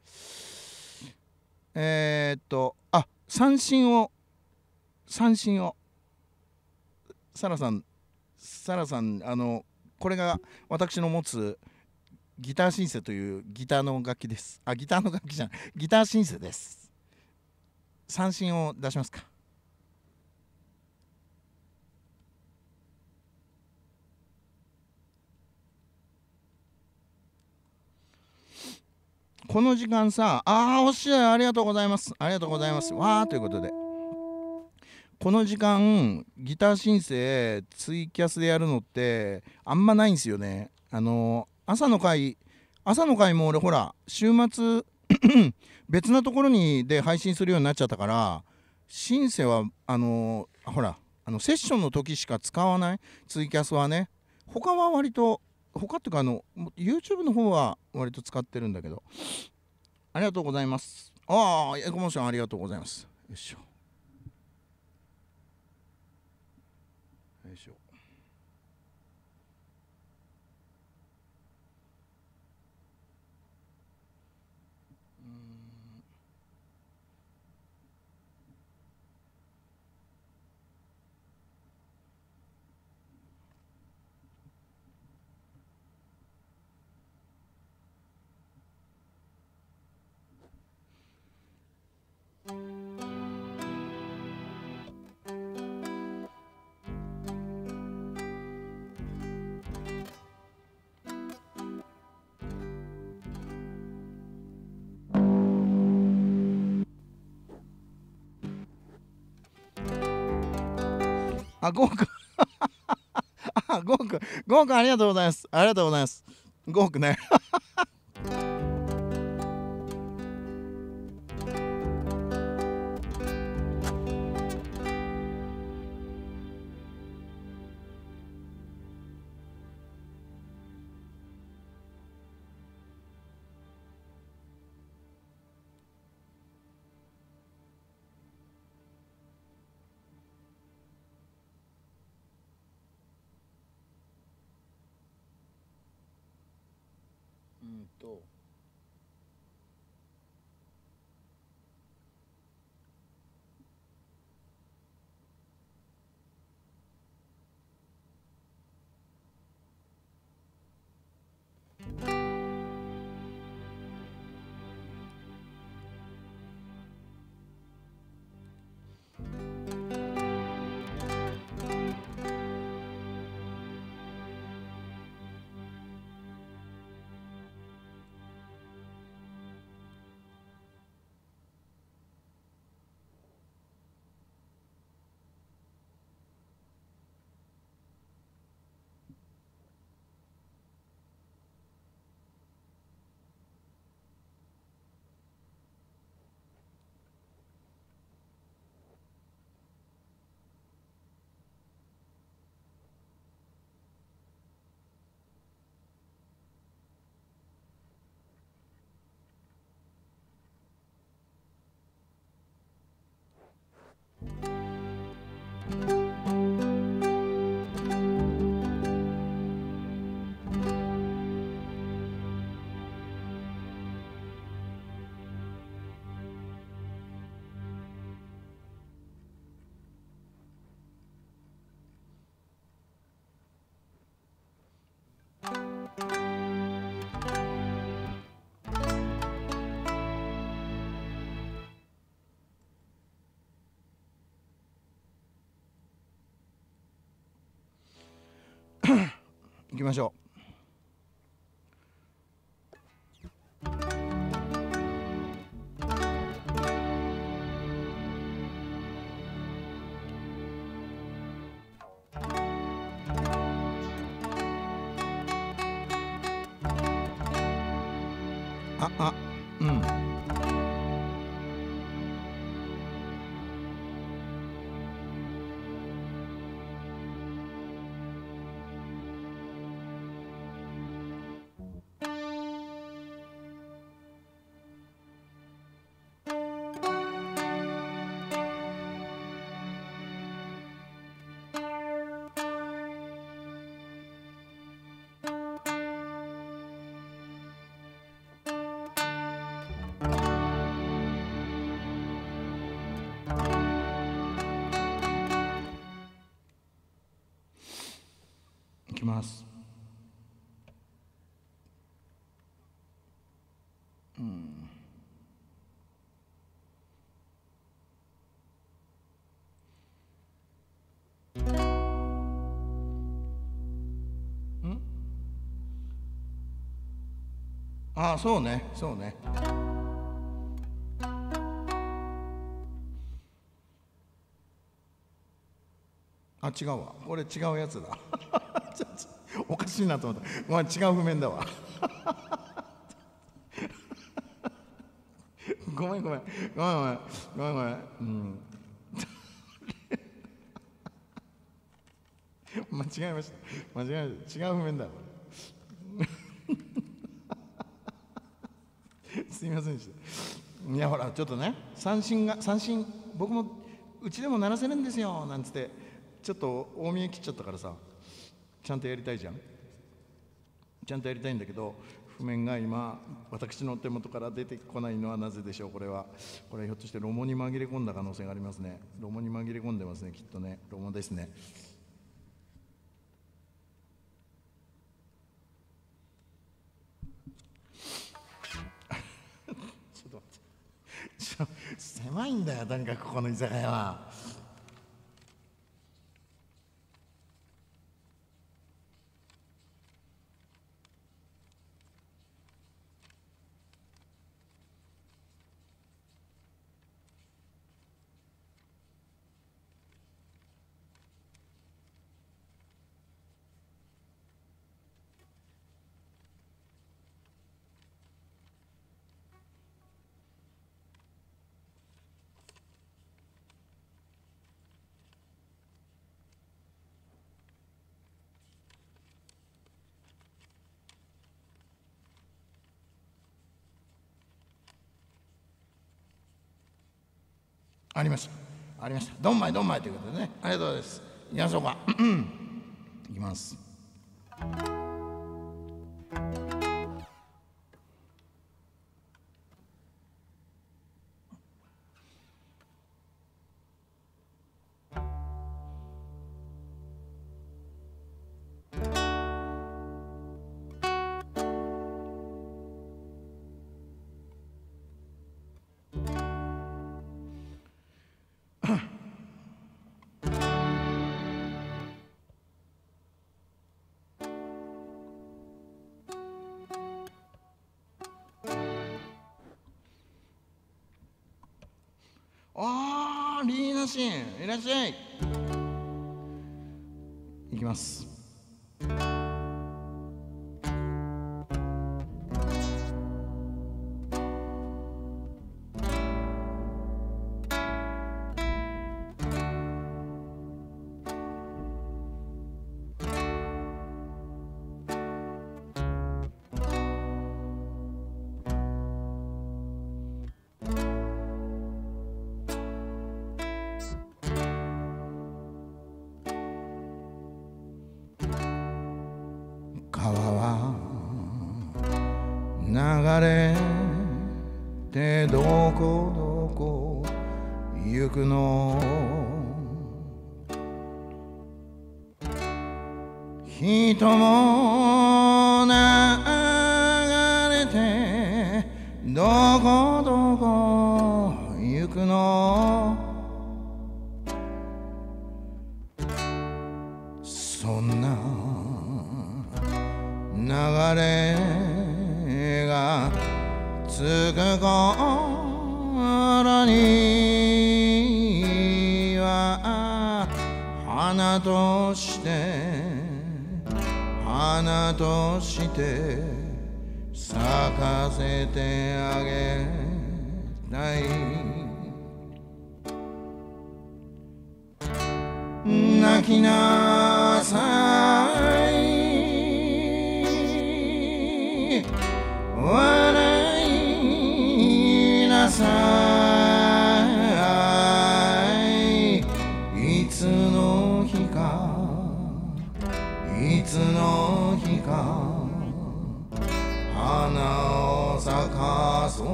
三振をサラさん、これが私の持つギターシンセというギターの楽器です。ギターの楽器じゃない、ギターシンセです。三振を出しますか。この時間さ、惜しい、ありがとうございます。ありがとうございます。わーということで、この時間、ギターシンセツイキャスでやるのってあんまないんですよね。朝の回も俺ほら、週末、別なところで配信するようになっちゃったから、シンセは、ほら、セッションの時しか使わないツイキャスはね。他は割と、他っていうかYouTube の方は割と使ってるんだけど。ありがとうございます。エコモーションありがとうございます。よいしょ。よいしょ。ゴークゴークありがとうございます。ありがとうございます。ゴークね。行きましょう。うん。 ます。ああ、そうね、そうね。あ、違うわ。俺違うやつだ。おかしいなと思った。まあ、違う譜面だわ。ごめんごめん。ごめんごめん。ごめんごめん。間違えました。間違えました。違う譜面だわ。すいませんでした。いやほらちょっとね、三振僕もうちでも鳴らせるんですよなんつってちょっと大見え切っちゃったからさ、ちゃんとやりたいじゃん。ちゃんとやりたいんだけど、譜面が今私の手元から出てこないのはなぜでしょう。これひょっとしてロモに紛れ込んだ可能性がありますね。ロモに紛れ込んでますね、きっとね。ロモですね。狭いんだよ、とにかくここの居酒屋は。ありました。ありました。どんまいどんまいということでね。ありがとうございます。いきましょうか。いきます。あー、リーナシン、いらっしゃい。いきます。川は流れてどこどこ行くの、人も流れてどこどこ行くの、そんな流れがつく頃には花として咲かせてあげたい。泣きなさい、笑いなさい、いつの日か花を咲かそう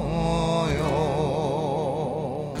よ。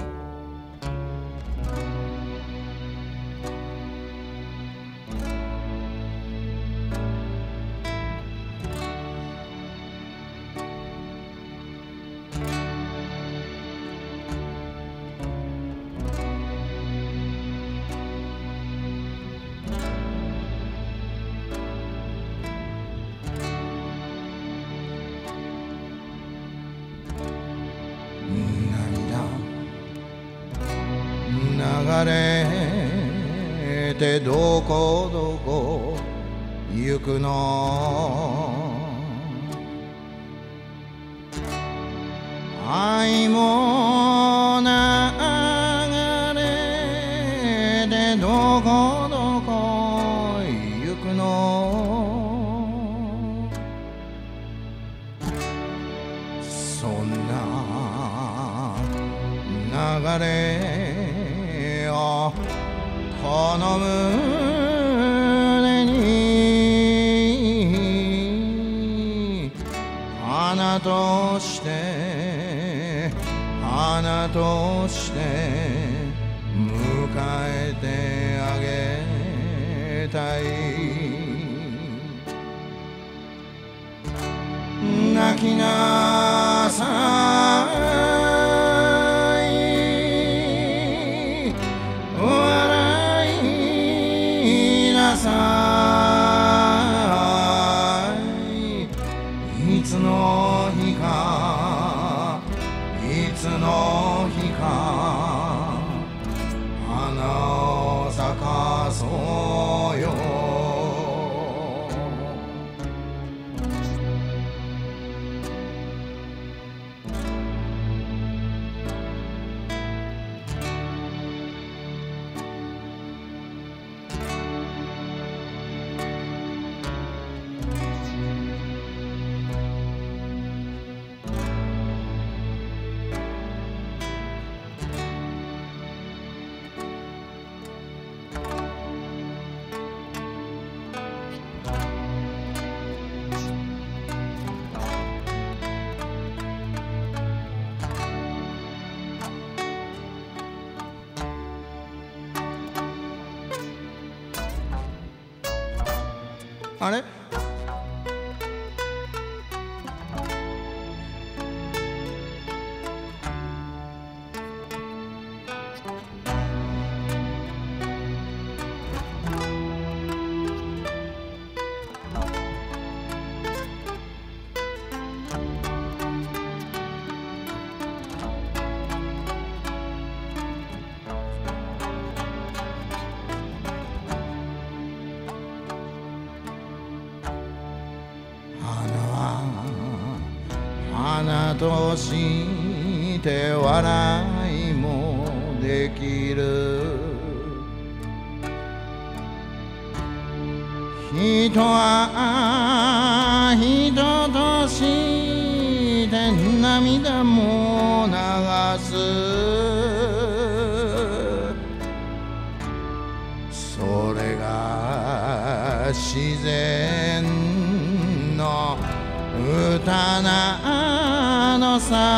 れてどこどこ行くの愛も流れてどこどこ行くのそんな流れをこの胸に花として花として迎えてあげたい泣きなさい笑いなさいいつの日かいつの日か花を咲かそうよあれ花として笑いもできる人は人として涙も流すそれが自然の歌なの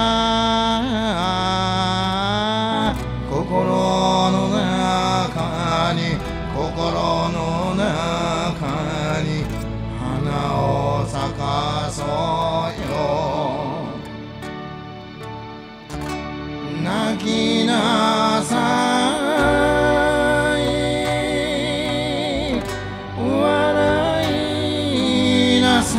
さ心の中に心の中に花を咲かそうよ泣きなさい笑いなさ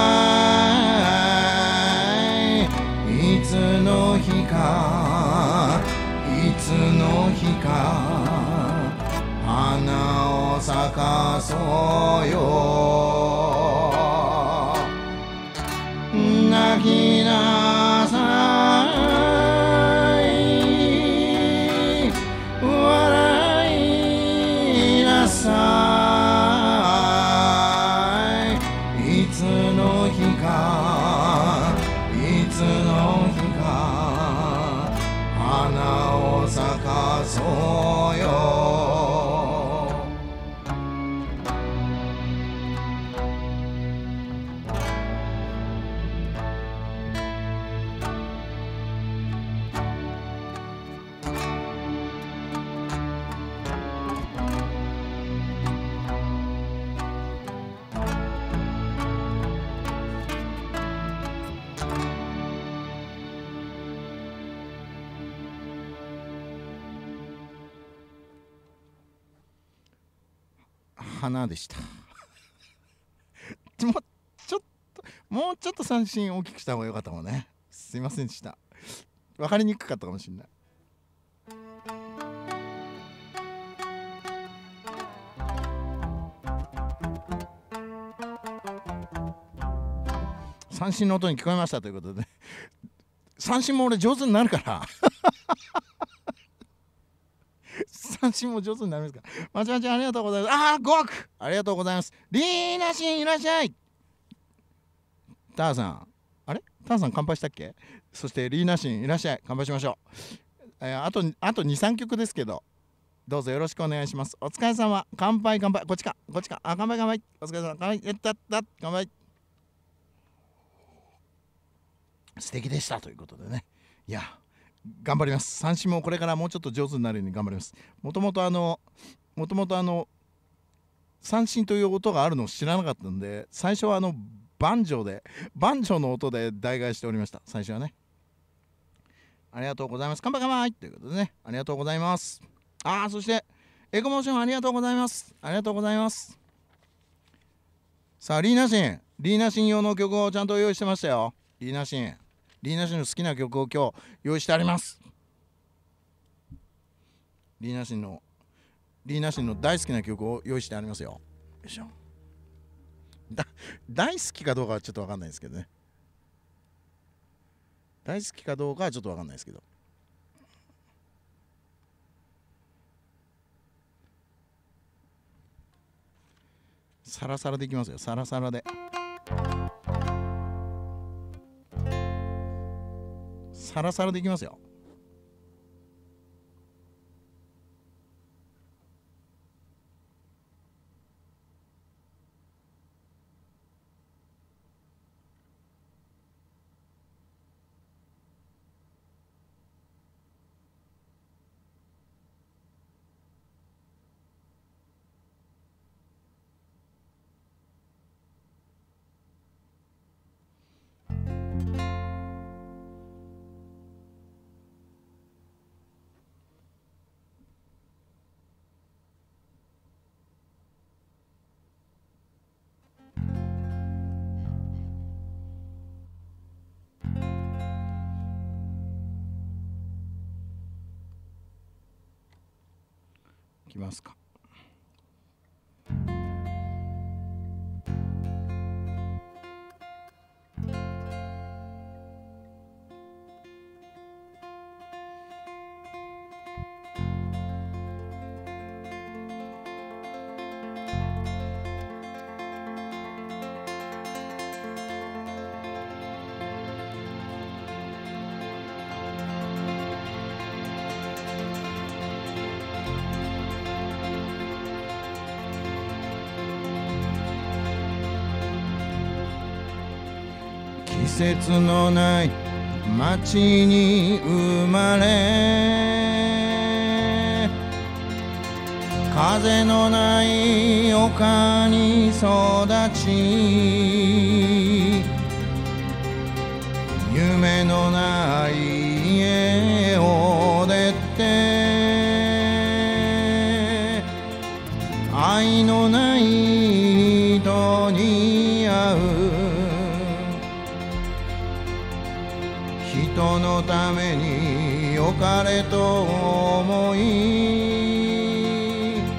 いいつの日かいつの日か花を咲かそうよ泣きなさい笑いなさいいつの日かいつの日か花を咲かそうよ花でしたもうちょっと三振大きくした方が良かったもんね。すいませんでした。分かりにくかったかもしれない。 三振の音に聞こえましたということでね、三振も俺上手になるから三振も上手になりますから。まちまちありがとうございます。5億ありがとうございます。リーナシンいらっしゃい。ターさん、あれターさん乾杯したっけ。そしてリーナシンいらっしゃい、乾杯しましょう。あと 2,3 曲ですけど、どうぞよろしくお願いします。お疲れ様。乾杯乾杯。こっちかこっちか。乾杯乾杯。お疲れ様。乾杯。乾杯。素敵でしたということでね。いや頑張ります。三振もこれからもうちょっと上手になるように頑張ります。もともと三振という音があるのを知らなかったんで、最初はバンジョの音で代替しておりました。最初はね。ありがとうございます。乾杯乾杯ということでね、ありがとうございます。そしてエコモーションありがとうございます。ありがとうございます。さあリーナシン用の曲をちゃんと用意してましたよ。リーナシンの好きな曲を今日用意してあります。リーナシンの大好きな曲を用意してありますよ。よいしょ。大好きかどうかはちょっと分かんないですけどね。大好きかどうかはちょっと分かんないですけど。サラサラでいきますよ。サラサラで。サラサラでいきますよ。いきますか。季節のない街に生まれ、風のない丘に育ち、夢のない家を出て、愛のない人に会う。人のために良かれと思い、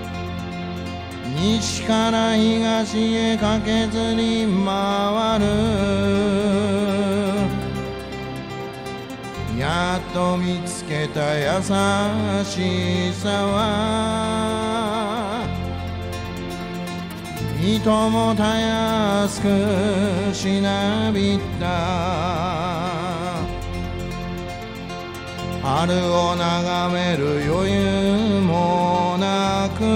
西から東へ駆けずり回る。やっと見つけた優しさは、いともたやすくしなびた。春を眺める余裕もなく、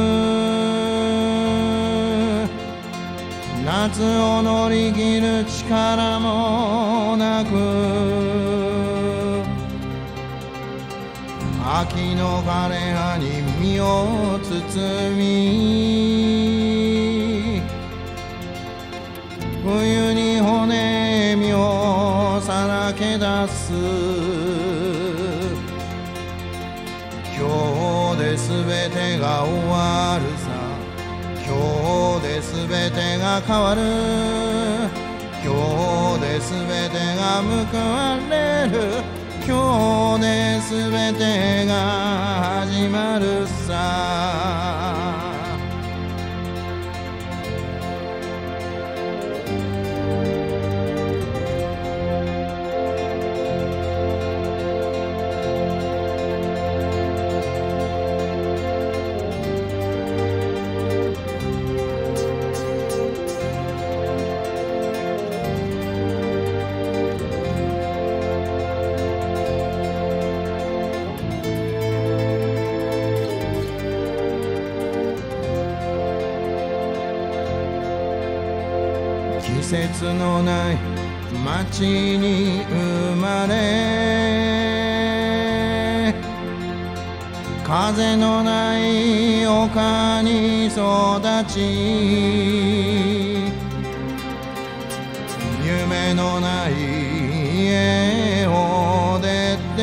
夏を乗り切る力もなく、秋の枯れ葉に身を包み、冬に骨身をさらけ出す。今日で全てが終わるさ、今日で全てが変わる、今日で全てが報われる、今日で全てが始まるさ。 節のない町に生まれ、風のない丘に育ち、夢のない家を出て、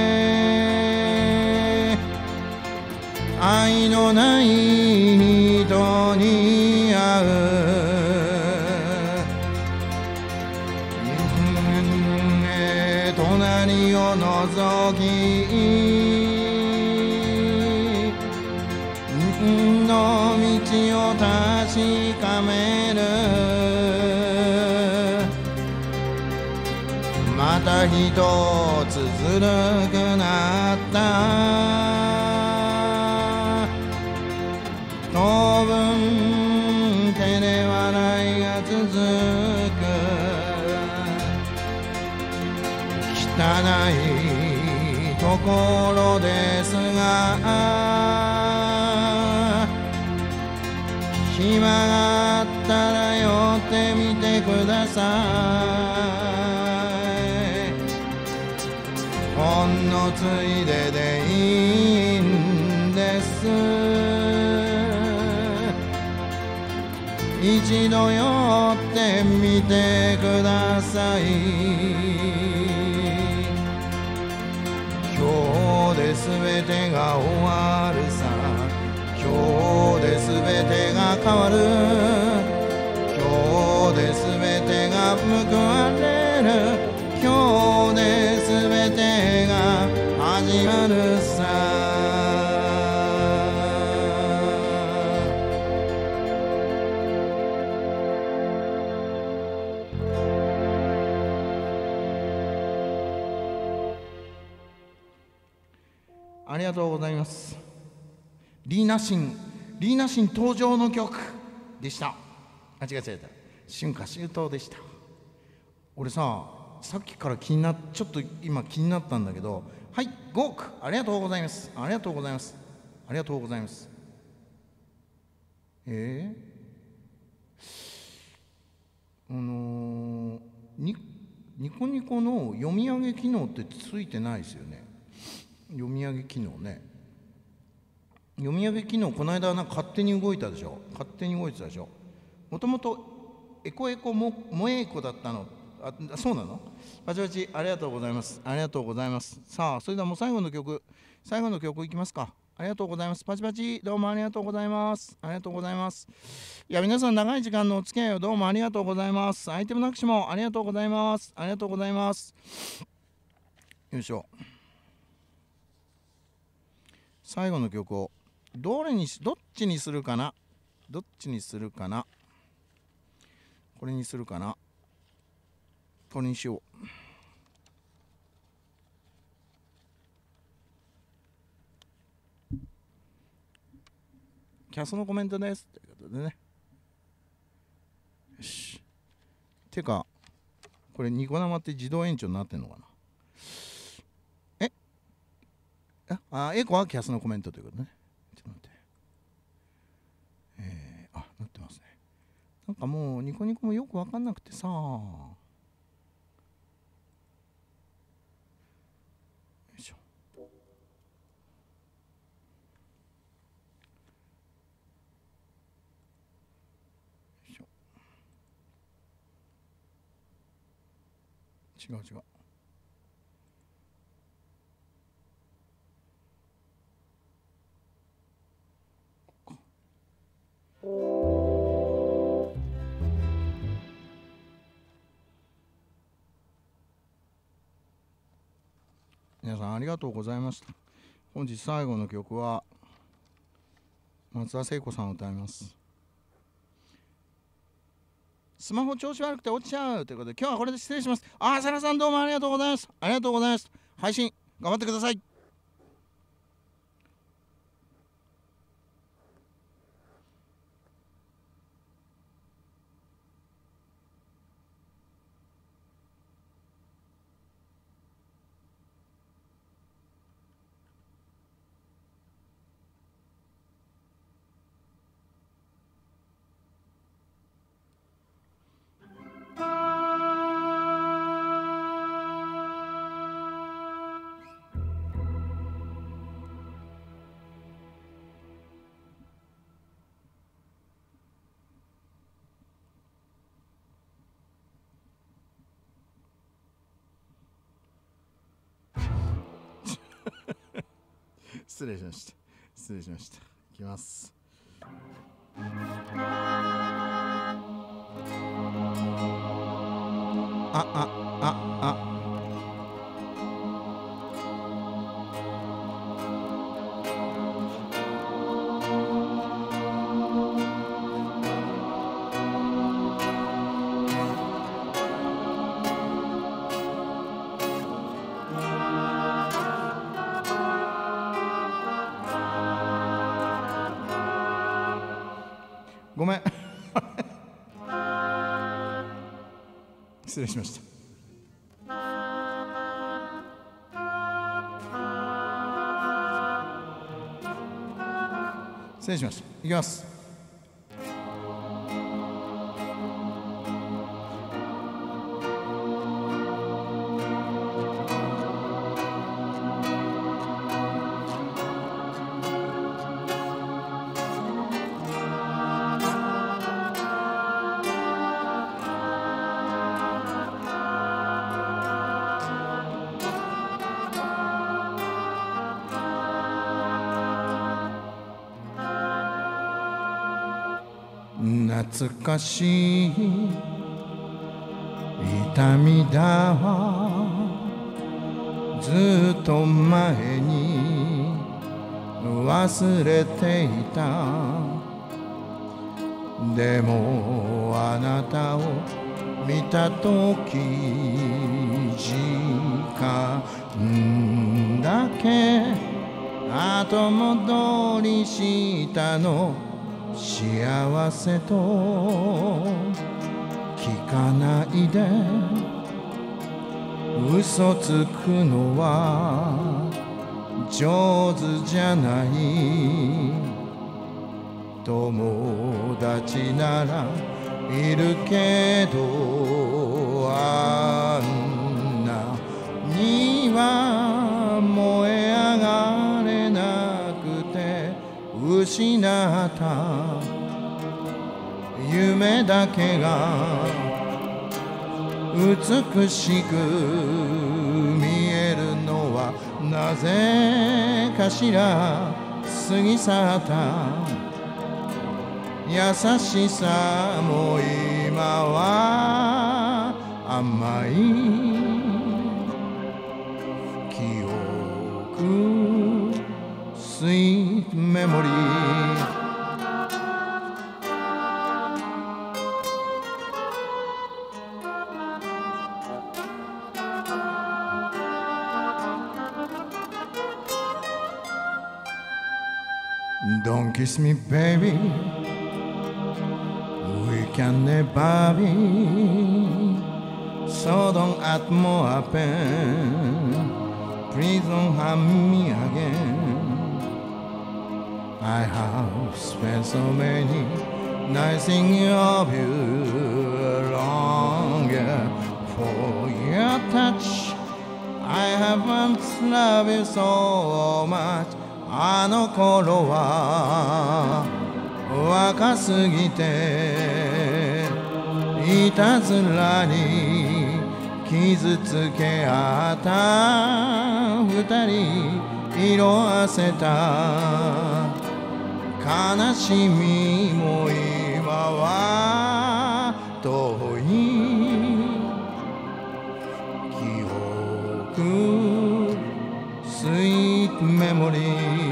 愛のない人に会う、隣を覗きの道を確かめる、また一つずるくなった当分照れ笑いが続く、汚いところですが暇があったら寄ってみてください。ほんのついででいいんです。一度寄ってみてください。今日で全てが終わるさ、今日で全てが変わる、今日で全てが報われる、今日で全てが始まるさ。ありがとうございます。リーナシン登場の曲でした。間違えた。春夏秋冬でした。俺さっきからちょっと今気になったんだけど、はい、5億ありがとうございます。ありがとうございます。ありがとうございます。ニコニコの読み上げ機能ってついてないですよね。読み上げ機能ね。読み上げ機能この間なんか勝手に動いたでしょ。勝手に動いてたでしょ。もともとエコもえこだったの。そうなの？パチパチありがとうございます。ありがとうございます。さあそれではもう最後の曲いきますか。ありがとうございます。パチパチどうもありがとうございます。ありがとうございます。いや皆さん長い時間のお付き合いをどうもありがとうございます。アイテムなくしもありがとうございます。ありがとうございます。よいしょ。最後の曲をどっちにするかな。これにするかな。これにしよう。キャスのコメントですということでね。よし。てかこれニコ生って自動延長になってんのかな。エコはキャスのコメントということね。ちょっと待って。なってますね。なんかもうニコニコもよく分かんなくてさ。よいしょ。よいしょ。違う。皆さんありがとうございました。本日最後の曲は松田聖子さんを歌います。スマホ調子悪くて落ちちゃうということで今日はこれで失礼します。サラさんどうもありがとうございます。ありがとうございます。配信頑張ってください。 失礼しました。失礼しました。いきます。ごめん失礼しました。失礼しました。いきます。懐かしい痛みだわ、ずっと前に忘れていた。でもあなたを見たとき時間だけ後戻りしたの。幸せと聞かないで嘘つくのは上手じゃない。友達ならいるけどあんなには燃え上がれなくて失った夢だけが美しく見えるのはなぜかしら。過ぎ去った優しさも今は甘い記憶スイートメモリー。Don't kiss me, baby. We can never be. So don't add more pain. Please don't harm me again. I have spent so many nights thinking of you, longer for your touch. I haven't loved you so much. あの頃は若すぎていたずらに傷つけ合った二人色あせた悲しみも今は遠い記憶スイートメモリー。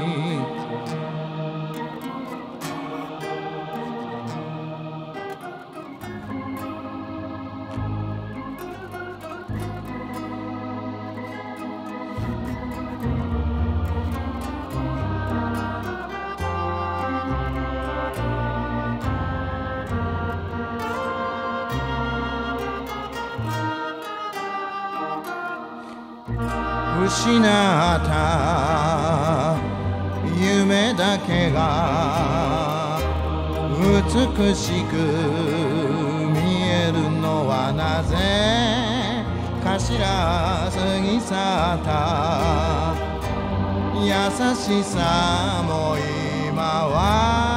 失った夢だけが美しく見えるのはなぜかしら。過ぎ去った優しさも今は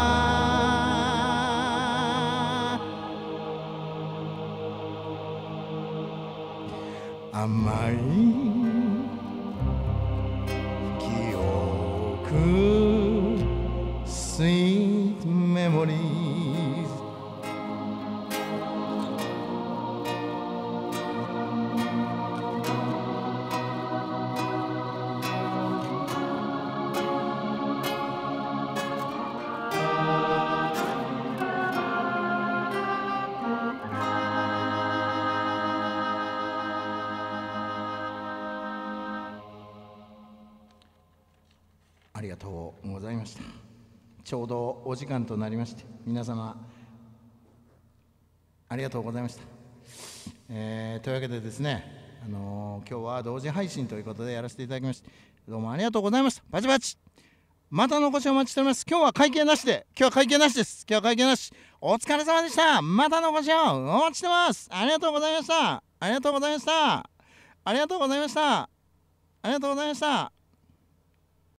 甘い記憶ありがとうございました。ちょうどお時間となりまして、皆様ありがとうございました。というわけでですね、今日は同時配信ということでやらせていただきまして、どうもありがとうございました。パチパチ。またのお越しお待ちしております。今日は会計なしで、今日は会計なしです。今日は会計なし。お疲れ様でした。またのお越しをお待ちしてます。ありがとうございました。ありがとうございました。ありがとうございました。ありがとうございました。